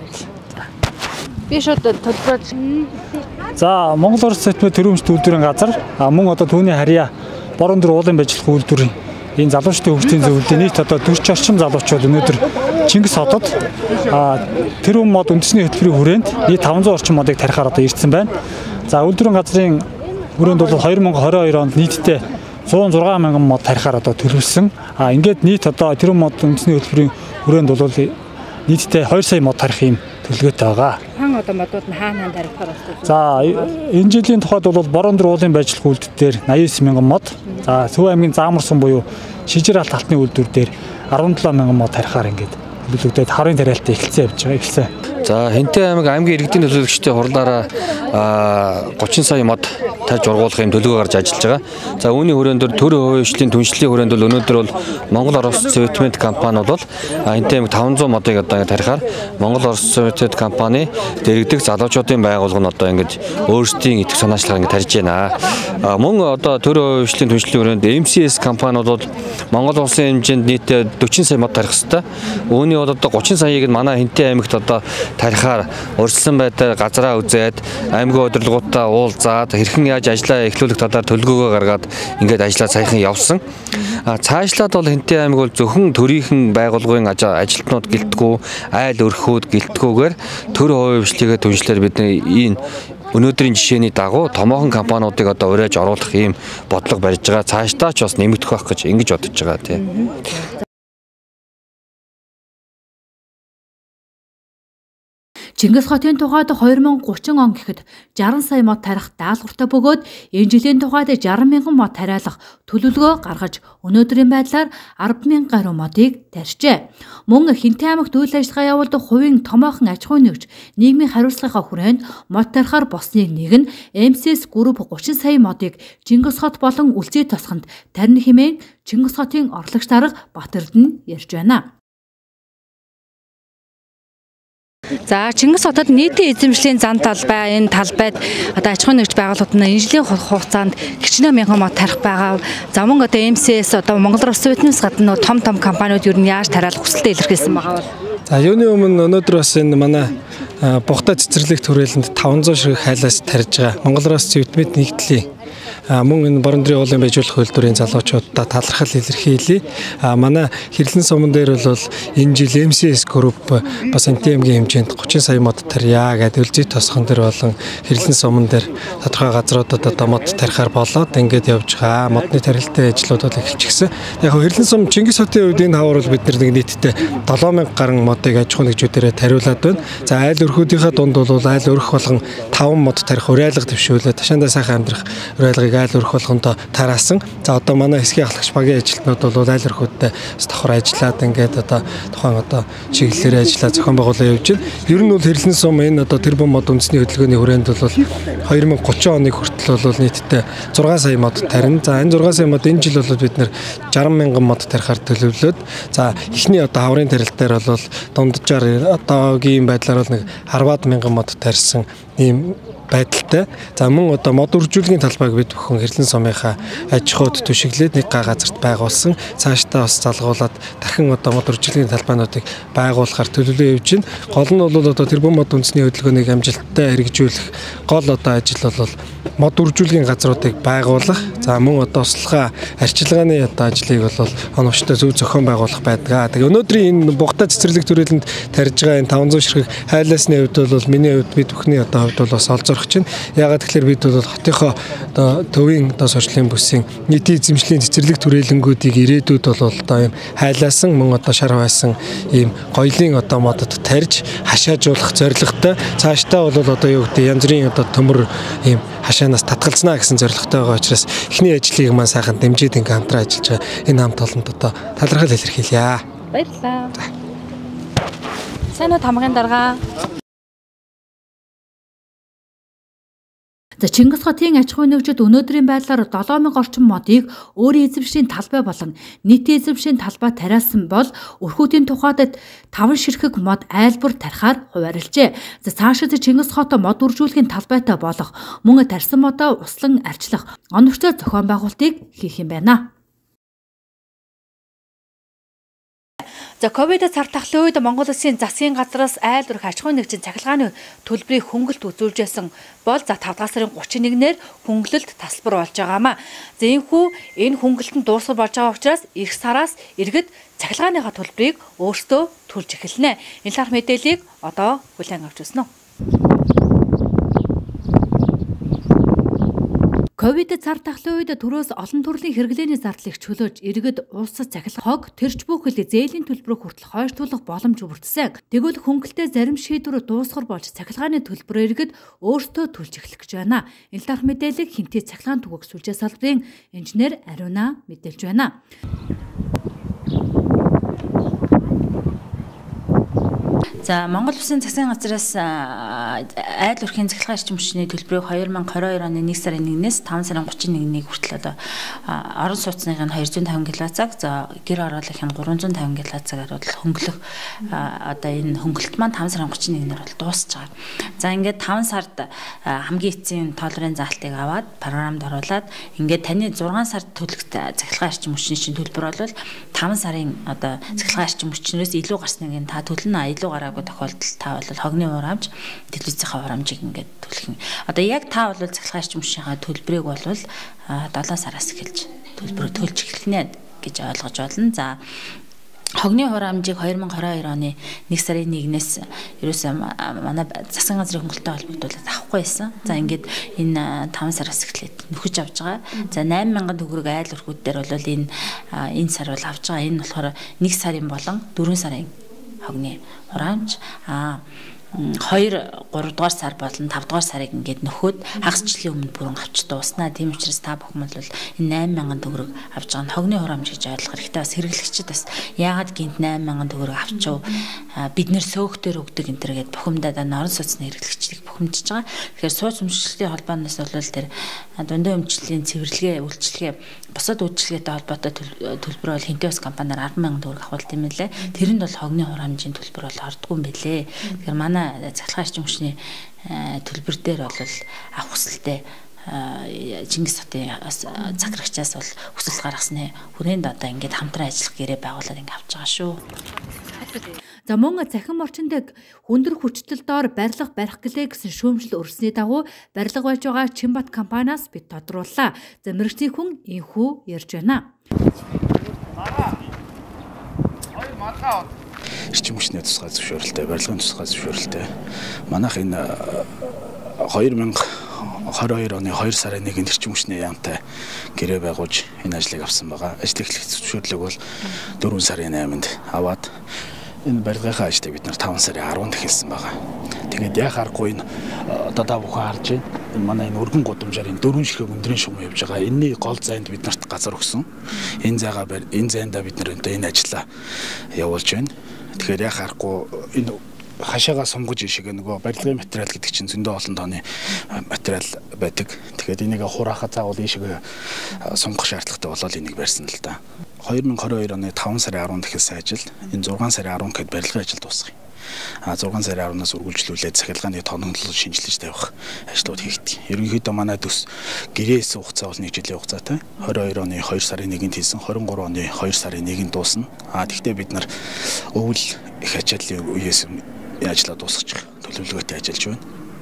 Би шууд төлбөрөж. За Монгол Орос Цэвтмэд төрийн өмчт үйлдвэрийн газар, мөн одоо түүний харьяа Бороондор уулын ажиллах үйлдвэрийн энэ залуучдын хөгжлийн зөвлөлийн нийт одоо дөрвөн орчим залуучууд өнөөдөр Чингис хотод тэрбум мод үндэсний хөтөлбөрийн хүрээнд нийт таван зуун орчим модыг тарихаар одоо ирсэн байна. За үйлдвэрийн газрын хүрээнд бол две тысячи двадцать two онд нийтдээ one oh six мянган мод тарихаар одоо төлөвлөсөн. А ингээд нийт одоо тэрбум мод үндэсний хөтөлбөрийн хүрээнд бол нийтдээ two сая мод тарих юм төлөвлөгөөтэй байгаа. Хаан одоо модууд нь хаана хаана тарихаар болсон. За энэ жилийн тухайд бол Бороондор уулын ажиллах үйлдвэр дээр ninety nine мянган мод. За Төв аймгийн Заамар сум буюу шижир алт алтны үйлдвэр дээр seventeen мянган мод тарихаар ингээд төлөвлөгөөд хаврын тариалтай эхэлсэн явж байгаа эхэлсэн. За Хинтээ аймаг аймгийн иргэдийн төлөөлөгчдийн хурлаараа thirty сая мод тарьж ургуулах юм төлөвлөгөө гарч ажиллаж байгаа. За үүний хүрээнд төрийн хувийн хвшлийн түншлэлийн хүрээнд бол өнөөдөр бол Монгол Орос Цэвтмэд компани бол Хинтээ аймаг five hundred модыг одоо ингэ тарихаар Монгол Орос Цэвтмэд компани дэргэдэх залуучуудын байгууллага нь одоо ингэж өөрсдийн итгэх санаачлалаар ингэ тарьж байна. Мөн одоо төрийн хувийн хвшлийн түншлэлийн хүрээнд эм си эс компани бол Монгол улсын хэмжээнд нийтдээ forty сая мод тарих ёстой. Үүний бол одоо thirty саяыг нь манай Хинтээ аймагт одоо тарихаар урьдчилан байдлаар газраа үзээд аймгийн удирдлагуудаа уулзаад хэрхэн яаж ажиллаа эхлүүлэх талаар төлөвлөгөөгөө гаргаад ингээд ажиллаа саяхан явсан. А цаашлаад бол Хинтээ аймаг бол зөвхөн төрийнхэн байгууллагын ажилтнууд гэлтгүү, айл өрхүүд гэлтгүүгээр төр хувийн хвшлигээ түншлээр бидний энэ өнөөдрийн жишээний дагуу томоохон компаниудыг одоо урьж оруулах ийм бодлого барьж байгаа. Цаашдаа ч бас нэмэгдэх байх гэж ингэж бодож байгаа тийм. Чингис хотын тухайд two thousand thirty он гэхэд sixty сая мод тарих даалгавартай бөгөөд энэ жилийн тухайд sixty мянган мод тариалах төлөвлөгөө гаргаж өнөөдрийн байдлаар ten thousand гаруй модыг тарьжээ. Мөн Хинтээ аймагт үйл ажиллагаа явуулдаг хувийн томоохон аж ахуйн нэгж нийгмийн хариуцлагынхаа хүрээнд мод тарихаар босныг нэг нь эм си эс Group thirty сая модыг Чингис хот болон Үлзий тосгонд тарина хэмээн Чингис хотын орлогч дарга Батэрд нь ярьж байна. За Чингис хотод нийтийн эзэмшлийн зан талбай энэ талбайд одоо аж ахуйн нэгж байгууллагууд нь энэ жилийн хугацаанд гिचнэ мянган мод тарих байгаа. За мөн одоо эм си эс одоо Монгол Рус Цэвтмэднээс гадна том том компаниуд ер нь яаж тариалах хүсэлтэд илэрхийлсэн байгаа бол. За юуны өмнө өнөөдөр бас энэ манай бухтай цэцэрлэгт хүрээлэнд five hundred ширхэг хайлаас тарьж байгаа Монгол Рус Цэвтмэд нэгдлийн мөн энэ борон дрын уулын байжуулах үйлдвэрийн залуучуудаа талархал илэрхийлье. Манай Хэрлэн суман дээр бол энэ жил эм си эс Group бас эн тэ эм-ийн хэмжээнд гучин сая мод тарья гэдэг үлзий тосхон дээр болон Хэрлэн суман дээр тодорхой газруудад одоо мод тарихаар болоод ингээд явж байгаа. Модны тархилтын ажлууд бол эхэлчихсэн. Яг Хэрлэн сум Чингис хотын үед энэ хавар бол бид нар нэг нийтдээ долоон мянга гаруй модыг аж ахуйн нэгжүүдээр тариулаад байна. За айл өрхүүдийнхээ дунд бол айл өрх болгон таван мод тарих уриалга төвшүүлээ. Ташаандаа сайхан амьдрах уриалгыг айл өрх болгондоо тараасан. За одоо манай хэсгийн ахлагч багийн ажилтнууд бол айл өрхүүдтэй давхар ажиллаад ингээд одоо тухайн одоо чиглэлээр ажиллаад зохион байгуулалт явуулж байна. Ер нь бол Хэрлэн сум энэ одоо тэрбум мод үндэсний хөдөлгөөний хүрээнд бол хоёр мянга гурван оны хүртэл бол нийтдээ зургаан сая мод тарина. За энэ зургаан сая мод энэ жил бол бид нэр жарган мянган мод тарихаар төлөвлөөд за эхний одоо хаврын тарилт дээр бол дунджаар одоогийн байдлаар бол нэг арваад мянган мод тарьсан ийм байдалтай. За мөн одоо мод үржүүлгийн талбайг бид бүхэн Хэрлэн сумынхаа аж ахуйд түшиглээд нэг газарт байгуулсан. Цаашдаа бас залгуулад дахин одоо мод үржүүлгийн талбайнуудыг байгуулахар төлөвлөө явж байна. Гол нь бол одоо тэрбум мод үндэсний хөдөлгөөнийг амжилттай хэрэгжүүлэх гол одоо ажил бол мод үржүүлгийн газруудыг байгуулах. За мөн одоо туслахаа арчилгааны одоо ажлыг бол оновчтой зөв зохион байгуулах байдаг. Тэгээ өнөөдрийн энэ бугтаа цэцэрлэг төрөлөнд тарьж байгаа энэ таван зуун ширхэг хайлаасны хувьд бол миний хувьд бид бүхний одоо хувьд бол бас олзорох чинь. Ягаад гэхээр бид бол хотынхоо одоо төвийн одоо сурчлын бүсийн нийтийн эзэмшлийн цэцэрлэг төрөлнгүүдийг ирээдүйд бол одоо ийм хайлаасан мөн одоо шар байсан ийм гоёлын одоо модод тарьж хашаажуулах зорилготой. Цаашдаа бол одоо юу гэдэг янз бүрийн одоо төмөр ийм хашаанаас татгалзнаа гэсэн зорилготой байгаа учраас эхний ажлыг маань сайхан дэмжиж ингээм хамтран ажиллаж байгаа энэ хамт олонд одоо талархал илэрхийлье. Баярлалаа. Сайн уу тамгын дарга. За Чингис хотын аж ахуйн нэгжид өнөөдрийн байдлаар долоон мянга орчим модыг өөрийн эзэмшлийн талбай болон нийтийн эзэмшлийн талбай тариасан бол өрхүүдийн тухайд таван ширхэг мод айлбар тарихаар хуваарлжээ. За цаашид Чингис хот мод үржүүлгийн талбайтай болох мөн тарьсан модоо услан арчлах оновчтой зохион байгуулалтыг хийх юм байна. За ковид цар тахлын үед Монгол Улсын засгийн газраас айл өрх аж ахуйн нэгжийн цахилгааны төлбөрийг хөнгөлөлт үзүүлжсэн бол за тавд сарын гучин нэгнээр хөнгөлөлт тасалбар болж байгаамаа. За энэхүү энэ хөнгөлөлтөнд дуусгал болж байгаа учраас эх сараас иргэд цахилгааныхаа төлбөрийг өөрсдөө төлж эхэлнэ. Энэ талаарх мэдээллийг одоо хүлээн авч үзсэн үү? ковид цар тахлын үед төрөөс олон төрлийн хэрэглээний зардлыг чөлөөж иргэд улс цахилгаан хог тэрч бүхэл зээлийн төлбөрөөр хүртэл хойшлуулах боломж бүрдсэн. Тэгвэл хөнгөлөлтөө зарим шийдвэр дуусгар болж цахилгааны төлбөрөөр иргэд өөрсдөө төлж эхлэх гэж байна. Энэ талаарх мэдээллийг Хинтээ цахилгаан түгээх сүлжээ салбарын инженер Ариуна мэдээлж байна. За Монгол Улсын засгийн газраас айл өрхийн цахилгаан эрчим хүчний төлбөрийг хоёр мянга хорин хоёр оны нэг сарын нэгнээс таван сарын гучин нэгнийг хүртэл одоо орон сууцных нь хоёрзуун тавин киловатт, за гэр ороолынх нь гурван зуун тавин киловаттаар бол хөнгөлөх одоо энэ хөнгөлөлт маань таван сарын гучин нэгнээр бол дуусч байгаа. За ингээд таван сард хамгийн эцсийн толрын заалтыг аваад програмд оруулаад ингээд таны зургаан сард төлөх цахилгаан эрчим хүчний чинь төлбөр бол таван сарын одоо цахилгаан эрчим хүчнээс илүү гарсныг нь та төлнө, илүү гараагүй тохиолдолд та бол хогны хурамж, телевизийнхаа хурамжийг ингээд төлөх юм. Одоо яг та бол цахилгаан эрчим хүчнийхаа төлбөрийг бол долоон сараас эхэлж төлбөрөө төлж эхэлнэ гэж ойлгож байна. За хогны хурамжийг хоёр мянга хорин хоёр оны нэг сарын нэгнээс ерөөсөө манай засгийн газрын хөнгөлөлтөд холбогдуулаад авахгүй байсан. За ингээд энэ таван сараас эхлээд нөхөж авч байгаа. За найман мянган төгрөг айл өрхүүд дээр бол энэ энэ сар бол авч байгаа. Энэ болохоор нэг сарын болон дөрвөн сарын хогны хурамж а хоёр гурав дугаар сар болон тав дугаар сарыг ингээд нөхөд хагас жилийн өмнө бүрэн авч дууснаа. Тийм учраас та бүхэн бол энэ найман мянган төгрөг авч байгаа нь хогны хурамж гэж ойлгох хэрэгтэй. Бас хэрэглэгчид бас яагаад гинт найман мянган төгрөг авчив бид нэр сөөхтөр өгдөг энэ төр гэд бухимдаад орон сууцны хэрэглэгчдийг бухимдаж байгаа. Тэгэхээр сууц өмчлөлийн холбооноос бол тэр дундын өмчлөлийн цэвэрлэгээ үйлчилгээ бусад үйлчилгээтэй холбоотой төлбөр бол Хинтээ ус компаниар арван мянган төгрөг авахулт юм лээ. Тэрэнд бол хогны хурамжийн төлбөр бол ордгүй юм бэлээ. Тэгэхээр манай цахилгаан эрчим хүчний төлбөр дээр бол авах хүсэлтэй Чингис хотын захирагчаас бол хүсэл гаргасны хүрээнд одоо ингээд хамтран ажиллах гэрээ байгуулад ингээд авч байгаа шүү. За мөн цахим орчинд хүндэр хүчтэй доор барилга барих гэлээ гэсэн шүүмжил өрсөний дагуу барилга байж байгаа Чинбат компаниас бид тодрууллаа. За мэргэжлийн хүн инхүү ярьж байна. Эрчим хүчний тусгай зөвшөөрөлтэй, барилгын тусгай зөвшөөрөлтэй. Манайх энэ хоёр мянга хорин хоёр оны хоёр сарын нэгнд эрчим хүчний яамтай гэрээ байгуулж энэ ажлыг авсан байгаа. Ажил эхлэх зөвшөөрлөг бол дөрвөн сарын найманд аваад энэ барилгынхаа ажлыг бид нар таван сарын арванд эхэлсэн байгаа. Тэгээд яг харахгүй энэ одоо та бүхэн харж байна. Энэ манай энэ өргөн гудамжаар энэ дөрвөн ширхэг өндрийн шугам явж байгаа. Энэний гол зайд бид нарт газар өгсөн. Энэ зайгаа энэ зайдаа бид нар энэ ажлаа явуулж байна. Тэгэхээр яг харахгүй энэ хашаага сонгож шиг нөгөө барилгын материал гэдэг чинь зөндөө олон тооны материал байдаг. Тэгэхээр энийг хураахад заавал ийшээ сонгох шаардлагатай болоод энийг барьсан л да. хоёр мянга хорин хоёр оны таван сарын арванд эхэлсэн ажил энэ зургаан сарын арванд гээд барилгын ажил дуусгая. А зургаан сарын арванаас үргэлжлүүлээд цахилгааны тоногдлол шинжилж тавих ажлууд хийгдэх. Ерөнхийдөө манай төс гэрээс хугацаа бол нэг жилийн хугацаатай. хорин хоёр оны хоёр сарын нэгнд хийсэн, хорин гурван оны хоёр сарын нэгнд дуусна. А тэгвэл бид нар өвөл их ачааллын үеэс ажлаа дуусгачих төлөвлөгөөтэй ажиллаж байна.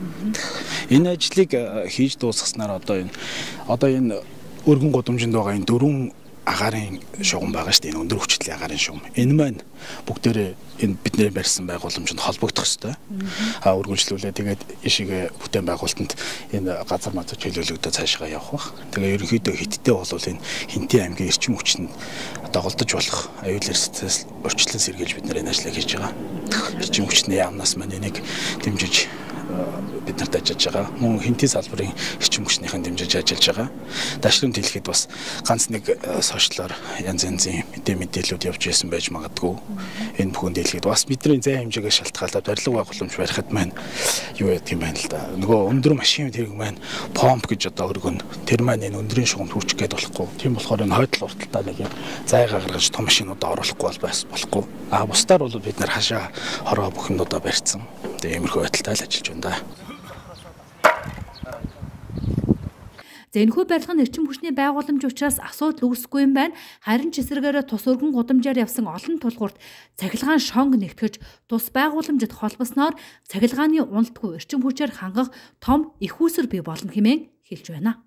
Энэ ажлыг хийж дуусгаснаар одоо энэ одоо энэ өргөн гудамжинд байгаа энэ дөрвөн агаарын шугам байгаа шүү дээ. Энэ өндөр хүчтэй агаарын шугам. Энэ маань бүгдээрээ энэ бидний барьсан байгууламжинд холбогдох ёстой. А үргэлжлүүлээ тэгээд ишигээ бүтээн байгуулалтанд энэ газар мацаа чөлөөлөгдөө цаашгаа явах бах. Тэгээ ерөнхийдөө хиттэй бол энэ Хинтээ аймгийн эрчим хүчинд доголдож болох аюул эрсдлээс урьдчилан сэргийлж бид нар энэ ажлыг хийж байгаа. Эрчим хүчний яамнаас маань энийг дэмжиж бид нарт ажиллаж байгаа. Мөн Хинтээ салбарын эрчим хүчнийхэн дэмжиж ажиллаж байгаа. Дашрамт хэлэхэд бас ганц нэг сошиалар янз янзын мэдээ мэдээлүүд явж байсан байж магадгүй. Энэ бүхэн дэлгэхэд бас бидний зай хэмжээгээс шалтгаалаад барилга байгууламж барихад маань юу яадаг юм байна л да. Нөгөө өндөр машин тэрэг маань помп гэж одоо өргөн тэр маань энэ өндрийн шугамд хүрчих гээд болохгүй. Тийм болохоор энэ хойдол урталтаа нэг юм зайгаа гаргаж том машинуудаа оруулахгүй бол бас болохгүй. А бусдаар бол бид нар хашаа хороо бүх юмудаа барьсан. Тэгээ иймэрхүү байдалтай л ажиллаж байна да. За энэхүү барилгын эрчим хүчний байгууламж учраас асуудал үүсэхгүй юм байна. Харин ч эсрэгээрээ тус өргөн гудамжаар явсан олон тулгуурт цахилгаан шонг нэгтгэж тус байгууламжид холбосноор цахилгааны уналтгүй эрчим хүчээр хангах том их үүсвэр бий болно хэмээн хэлж байна.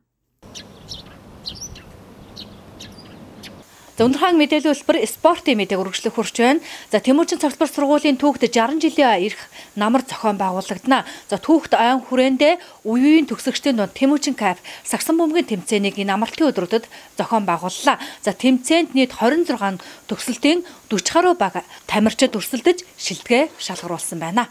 За өнөрхөн мэдээлэл хэлбэр спортын мэдээг үргэлжлэх хүрч байна. За Тэмүүжин цогцлбор сургуулийн түүхт жарган жилийн ирэх намар зохион байгуулагдана. За түүхт айн хүрээндээ үеийн төгсөгчдийн дунд Тэмүүжин кап сагсан бөмбөгийн тэмцээнийг энэ амралтын өдрүүдэд зохион байгууллаа. За тэмцээнд нийт хорин зургаан төгсөлтийн дөрвөн гаруй баг тамирчид өрсөлдөж шилдэгэ шалгаруулсан байна.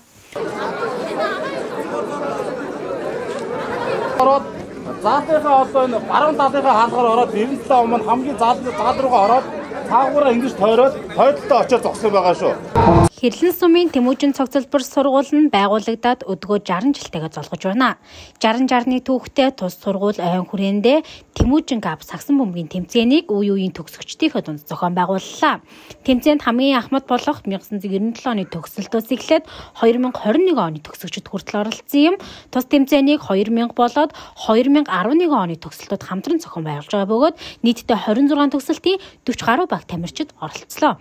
Заалтынхаа одоо энэ баруун талынхаа хаалгаар ороод девэн талаа өмнө хамгийн зал зал руугаа ороод цаагаараа ингэж тойроод хойдолтой очоод зогссон байгаа шүү. Хэрлэн сумын Тэмүүжин цогцлбор сургууль нь байгуулагдаад өдгөө жаран жилтэйгээ золгож байна. жаран жарны түүхтэй тус сургууль ойн хүрээндээ Тэмүүжин кап сагсан бөмбөгийн тэмцээнийг үе үеийн төгсөгчдийнхээ дунд зохион байгууллаа. Тэмцээнд хамгийн ахмад болох нэр дэвсгэр девэн оны төгсөлтөөс эхлээд хоёр мянга хорин нэг оны төгсөгчд хүртэл оролцсон юм. Тус тэмцээнийг хоёр мянга болоод хоёр мянга арван нэг оны төгсөлтөд хамтран зохион байгуулж байгаа бөгөөд нийтдээ хорин зургаан төгсөлтийн дөрвөн гаруй баг тамирчид оролцлоо.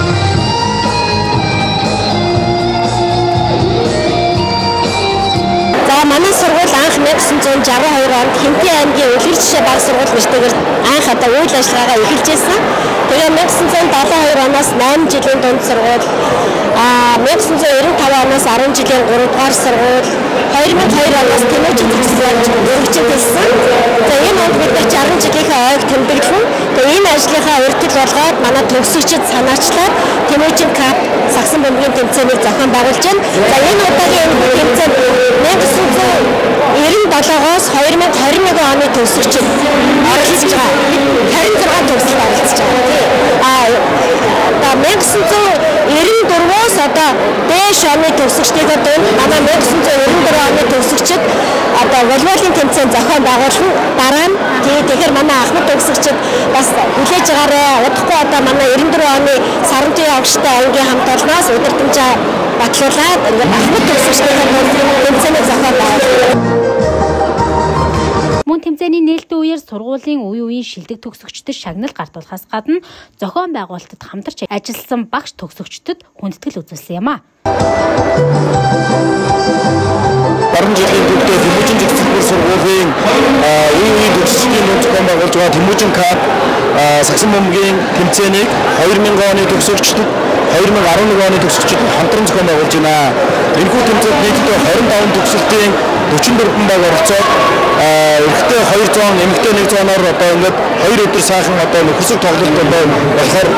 За манай сургууль анх нэг аясан зуун жавхан хоёр онд Хинтээ аймгийн үлгэр жишээ баг сургууль нэртэйгээр анх одоо үйл ажиллагаагаа эхэлж байсан. Тэгээ нэг аясан зуун даатан хоёр оноос найман жилийн дунд сургууль, аа нэг аясан зуун девэн таван оноос арван жилийн гурав дугаар сургууль, хоёр мянга хоёр оноос Тэмүүжин цогцлбор өргөжөд хэлсэн. За энэ онд бид нар жарган жилийнхээ ойг тэмдэглэн тэгээ энэ ажлынхаа урьдчил болгоод манай төгсөгчид санаачлаад Тэмүүжин кап сагсан бөмбөгийн тэмцээнийг зохион байгуулж байна. За энэ удаагийн тэмцээнд нэг аясан зуун девэн долоогоос хоёр мянга хорин нэг оны төгсөгчид оролцож байгаа. харин зургаан төгсөлд оролцож байгаа. Аа одоо нэг аясан зуун девэн дөрвөөс одоо дээш оны төгсөгчдийнхээ дунд манай нэг аясан зуун девэн дөрвөн оны төгсөгчид одоо волейболын тэмцээн зохион байгуулсан. Дараа нь тэгэхээр манай ахмад төгсөгчид бас хүлээж байгаарай. Удахгүй одоо манай девэн дөрвөн оны Саранчийн агштай ангийн хамт олноос удирдамжаа батлуулаад ахмад төгсөгчдийнхээ дунд тэмцээнийг зохион байгуулсан. Мөн тэмцээний нээлттэй үеэр эдгээр сургуулийн үе үеийн шилдэг төгсөгчдөд шагнал гардуулахаас гадна зохион байгуулалтад хамтарч ажилласан багш төгсөгчдөд хүндэтгэл үзүүлсэн юм а. Баруун жилийн төвдөө Тэмүүжин жигсэлбэр сургуулийн үе үеийн төгсөгчдийн нууц зохион байгуулж байгаа Тэмүүжин кап сагсан бөмбөгийн тэмцээнийг хоёр мянган оны төгсөгчдөд хоёр мянга арван нэг оны төгсөгчдөд хамтран зохион байгуулж байна. Энэхүү тэмцээнд нийтдээ хорин таван төгсөлтийн дөрвөн дөрвөн баг оролцоод эрэгтэй хоёр зуун, эмэгтэй нэг зуунаар одоо ингээд хоёр өдөр сайхан одоо нөхөрсөг тоглолт одоо болохоор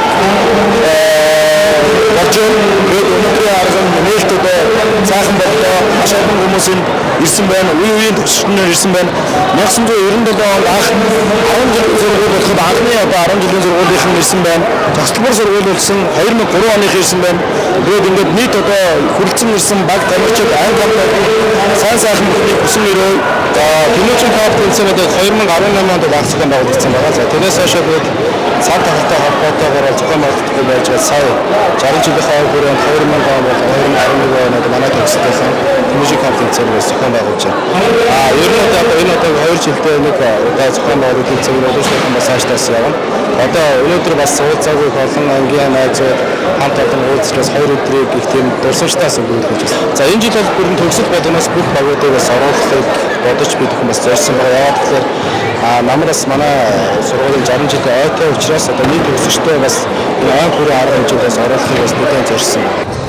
Божон өнөөдрийн арга нээлттэй сайхан боллоо. Маш олон хүмүүс ирсэн байна. Үе үеийн төгсөгчдүүд ирсэн байна. нямаа девяносто седьмом онд анх арван жилийн сургууль болоход анхны одоо арван жилийн сургуулийнхан ирсэн байна. Цогцлбор сургууль болсон хоёр мянга гурван оных ирсэн байна. Тэгээд ингээд нийт одоо хүрэлцэн ирсэн баг тамирчид англи хамтлагийн сайн сайхан бүхнийг хүсэн өрөө Тэмүүжин кап тэмцээнд хоёр мянга арван намын онд багцсан байгуулагдсан байгаа. За тэрнээс хойш бид цаад тахалтай холбоотойгоор зохион байгуулалттай байж байгаа сая шарын жилийн хүрээнд хоёр мянга он бол хоёр мянга арван нэг онд манай төгсөлтсөн Тэмүүжин кап тэмцээнд зохион байгуулж байна. Аа ер нь одоо энэ одоо хоёр жилдээ нэг удаа зохион байгуулалт тэмцээн боловсруулах бас хааштай явна. Одоо өнөөдөр бас уулзаагүй олон ангийн найзууд хамт олон уулзлаас хоёр өдрийг их тийм дурсамжтайс өнгөрүүлж байна. За энэ жил бол бүрэн төгсөл болгоноос бүх багуудыг бас оруулахыг бодож бид хүмүүс зорьсон байгаа. Яагаад гэвэл намраас манай сургуулийн шаран жилийн ойтой учраас одоо нийт төгсөгчтэй бас айн бүрийн арга хэмжээлээс оруулахыг бас бүтээн зорьсон.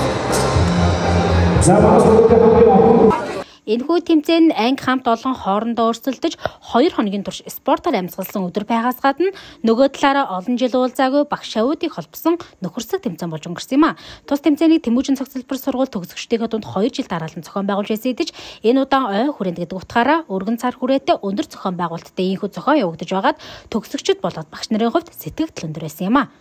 Энэхүү тэмцээн анги хамт олон хоорондоо өрсөлдөж хоёр хоногийн турш спортоор амьсгалсан өдөр байгаас гадна нөгөө талаараа олон жил уулзаагүй багш шавуудыг холбосон нөхөрсөг тэмцээн болж өнгөрсөн юм а. Тус тэмцээнийг Тэмүүжин цогцлбор сургууль төгсөгчдийнхээ дунд хоёр жил дараалан зохион байгуулж байсан гэж энэ удаан ой хүрээнд гэдэг утгаараа өргөн цар хүрээтэй өндөр зохион байгуулалттай ийхүү зохион явагдаж байгаад төгсөгчд болоод багш нарын хувьд сэтгэл өндөр байсан юм а.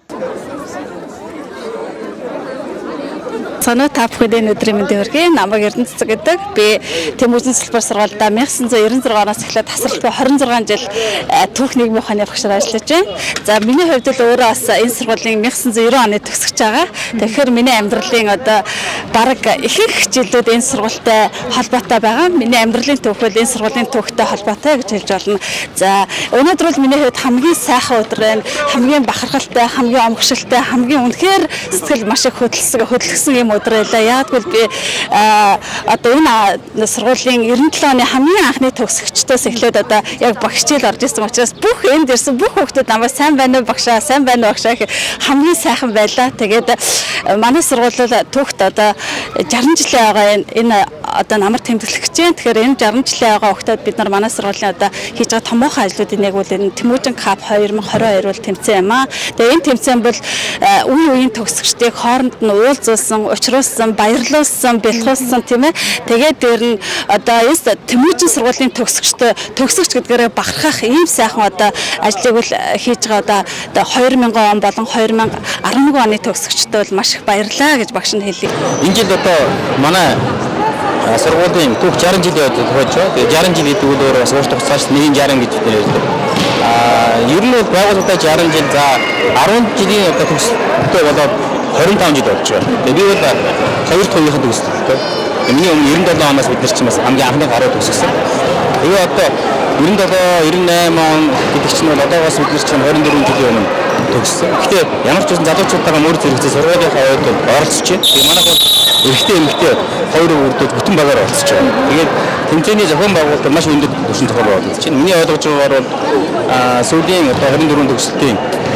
Санаа та бүхэнд өдрийн мэндийг хүргэе. Намайг Эрдэнэ цэцэг гэдэг. Би Тэмүүжин цэцлбэр сургуультай найман девяносто оноос эхлээд тасралтгүй хорин зургаан жил түүх нийгмийн ухааны багшаар ажиллаж байна. За миний хувьд л өөрөө бас энэ сургуулийн девяносто девять оны төгсөгч байгаа. Тэгэхээр миний амьдралын одоо бараг ихэнх жилүүд энэ сургуультай холбоотой байгаа. Миний амьдралын түүх бол энэ сургуулийн түүхтэй холбоотой гэж хэлж болно. За өнөөдөр бол миний хувьд хамгийн сайхан өдөр байна. Хамгийн бахархалтай, хамгийн омгшилтай, хамгийн үнэхээр сэтгэл маш их хөдөлсөн хөдөлгсөн юм өдөр байлаа. Яг бол би одоо энэ сургуулийн девяносто седьмом оны хамгийн анхны төгсөгчдөөс эхлээд одоо яг багшчил орж ирсэн учраас бүх энд ирсэн бүх хүүхдүүд намайг сайн байна уу багшаа, сайн байна уу багшаа хамгийн сайхан байлаа. Тэгээд манай сургууль түүхт одоо шаран жилийн байгаа энэ одоо намар тэмдэглэж байна. Тэгэхээр энэ шаран жилийн байгаа хүүхдүүд бид нар манай сургуулийн одоо хийж байгаа томоохон ажлуудын яг бол энэ Тэмүүжин кап хоёр мянга двадцать хоёр бол тэмцээн юм аа. Тэгээд энэ тэмцээн бол үе үеийн төгсөгчдийг хооронд нь уулзуулсан, учруулсан, баярлуулсан, бэлхүүлсэн тийм ээ. Тэгээд дээр нь одоо Тэмүүжин сургуулийн төгсөгчтэй төгсөгч гэдгээрээ бахархах ийм сайхан одоо ажлыг бол хийж байгаа одоо хоёр мянган он болон хоёр мянга арван нэг оны төгсөгчтэй бол маш их баярлаа гэж багш нь хэлье. Энэ жил одоо манай сургуулийн түүх шаран жилийн өдөр тохиолж байгаа. Тэгээд шаран жил гэдэг нь өөрөө бас ууш тогтсооч нэгэн шаран гэж бид нэрэлдэг. Аа ер нь бол байгууллагатай шаран жил за арван жилийн одоо төгсөлттэй болоод двадцать пять жил болж байгаа. Тэгээд би бол хоёр төвийнхээ төгсөлттэй. Миний өмнө девяносто седьмом оноос бид нар чинь бас хамгийн анхны гараа төгссөн. Тэгээ одоо девяносто седьмом, девяносто восьмом он гэдэг чинь бол одоогоос бид нар чинь двадцать четыре жилийн өмнө төгссөн. Гэхдээ ямар ч үсэн залуучуудтайгаа мөр зэрэгцээ сургуулийнхаа хувьд оролцож байна. Тэгээ манайх бол эрэгтэй эмэгтэй хоёр үрдүүд бүтэн багаар оролцож байгаа. Тэгээд тэмцээний зохион байгуулалт маш өндөр түвшинд зохион байгуулагдаж байна. Миний ойлгож байгаагаар бол сүүлийн одоо двадцать четыре төгсөлтийн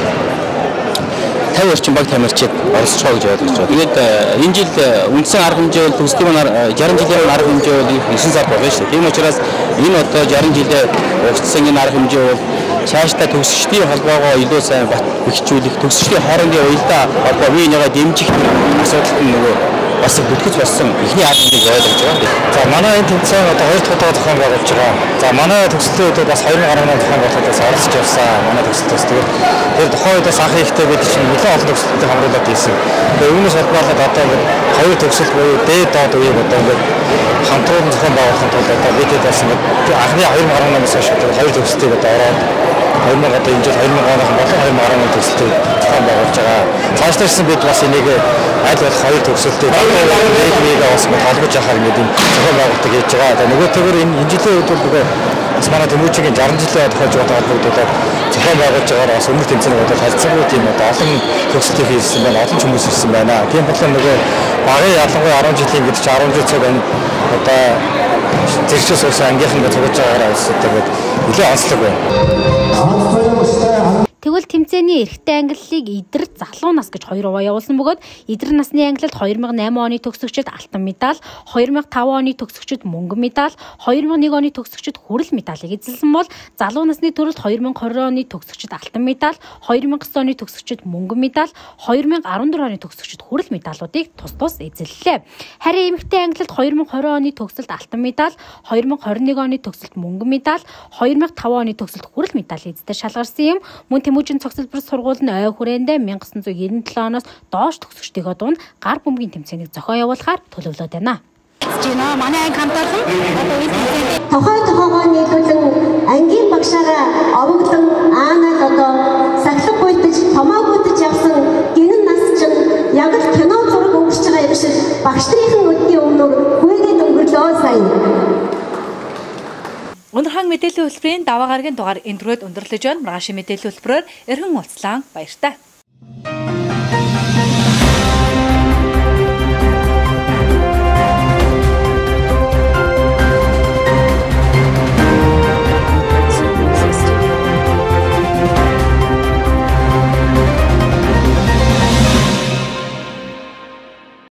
тавь орчим баг тамирчид оролцож байгаа гэж ойлгож байна. Тэгээд энэ жил үндсэн арга хэмжээ бол төгсдийн шаран жилийн арга хэмжээ бол девять сар болно шүү дээ. Тийм учраас энэ одоо шаран жилээ угтсан энэ арга хэмжээ бол цаашдаа төгсөгчдийн холбоогоо илүү сайн бэхжүүлэх, төгсөгчдийн хоорондын уялдаа холбоо бие бинийгаа дэмжих асуудалт нь нөгөө бас бүтгэж болсон ихний арга хэмжээг ойлгож байгаа. За манай энэ тэмцээн одоо хоёр дахь удаа зохион байгуулж байгаа. За манай төгсөлтийн үед бас хоёр мянга гаруй зохион байгуулалтаас оролцож явсан. Манай төгсөлтөөс тэгээд тэр тухайн үедээ анх ихтэй бид чинь нэлээд олон төгсөлтөд хамруулаад ирсэн. Тэгээд үүнээс холбоотой одоо хоёр төгсөл буюу дээд доод үеийг одоо ингээд хамтран зохион байгуулахын тулд одоо бид бас анхны хоёр мянга гаруй намаас хойш хоёр төгсөлтийг одоо ороод хоёр мянга одоо энэ жил хоёр мянга онохон болон хоёр мянга гаруй төгсөлтийг зохион байгуулж байгаа. Цаашлаарсан бид бас энийг аль болох хоёр төгсөлтийг нэг бас холбож яхаар ингээд зохион байгуулалт хийж байгаа. Одоо нөгөөтэйгөр энэ жилийн үед бол бас манай Тэмүүжигийн шаран жилийн тохиолж байгаа холбогдуулаад зохион байгуулж байгаагаар бас өмнөх тэмцээний бодол харилцаагүй тийм одоо олон төгсөлтийг хийсэн байна, олон ч хүмүүс ирсэн байна. Тийм болохоор нөгөө багын ялангуяа арван жилийн гэдэг чинь арван жил цаг байна. Одоо зэрэгчээс уусан ангийнхан цугаж байгаагаар бас тэгээд нэлээд онцлог байна. Тэгвэл тэмцээний эрэгтэй ангиллыг Идэр залуу нас гэж хоёр хуваа явуулсан бөгөөд Идэр насны ангилалд две тысячи восемь оны төгсөгчид алтан медаль, две тысячи пять оны төгсөгчид мөнгөн медаль, две тысячи один оны төгсөгчид хүрэл медалийг эзэлсэн бол залуу насны төрөлд две тысячи двадцать оны төгсөгчид алтан медаль, две тысячи девятнадцать оны төгсөгчид мөнгөн медаль, две тысячи четырнадцать оны төгсөгчид хүрэл медалуудыг тус тус эзэллээ. Харин эмэгтэй ангилалд две тысячи двадцать оны төгсөлд алтан медаль, две тысячи двадцать один оны төгсөлд мөнгөн медаль, две тысячи пять оны төгсөлд хүрэл медаль эзэлж шалгарсан юм. Мөн Тэмүүжин цогцлбор сургууль нь ой хүрээндээ 천구 девяносто七оноос доош төгсөгчдийнхөө дунд гар бөмбөгийн тэмцээнийг зохион явуулахаар төлөвлөд байна. Манай анги хамтарсан тухай тухайгаа нийлүүлэн ангийн багшаараа овоглон аанаад одоо сахилга гуйтаж томоо гуйтаж явсан гинэн насчин яг л кино зураг өнгөрч байгаа юм шиг багш нарын өдний өмнөр хүүгээд өнгөрлөө сайн. Өнөрхөн мэдээллийн хөтөлбөрийн даваа гарагийн дугаар энэ түрээд өндөрлөж байна. Маргаашийн мэдээллийн хөтөлбөрөөр эргэн уулзлаа. Баярлалаа.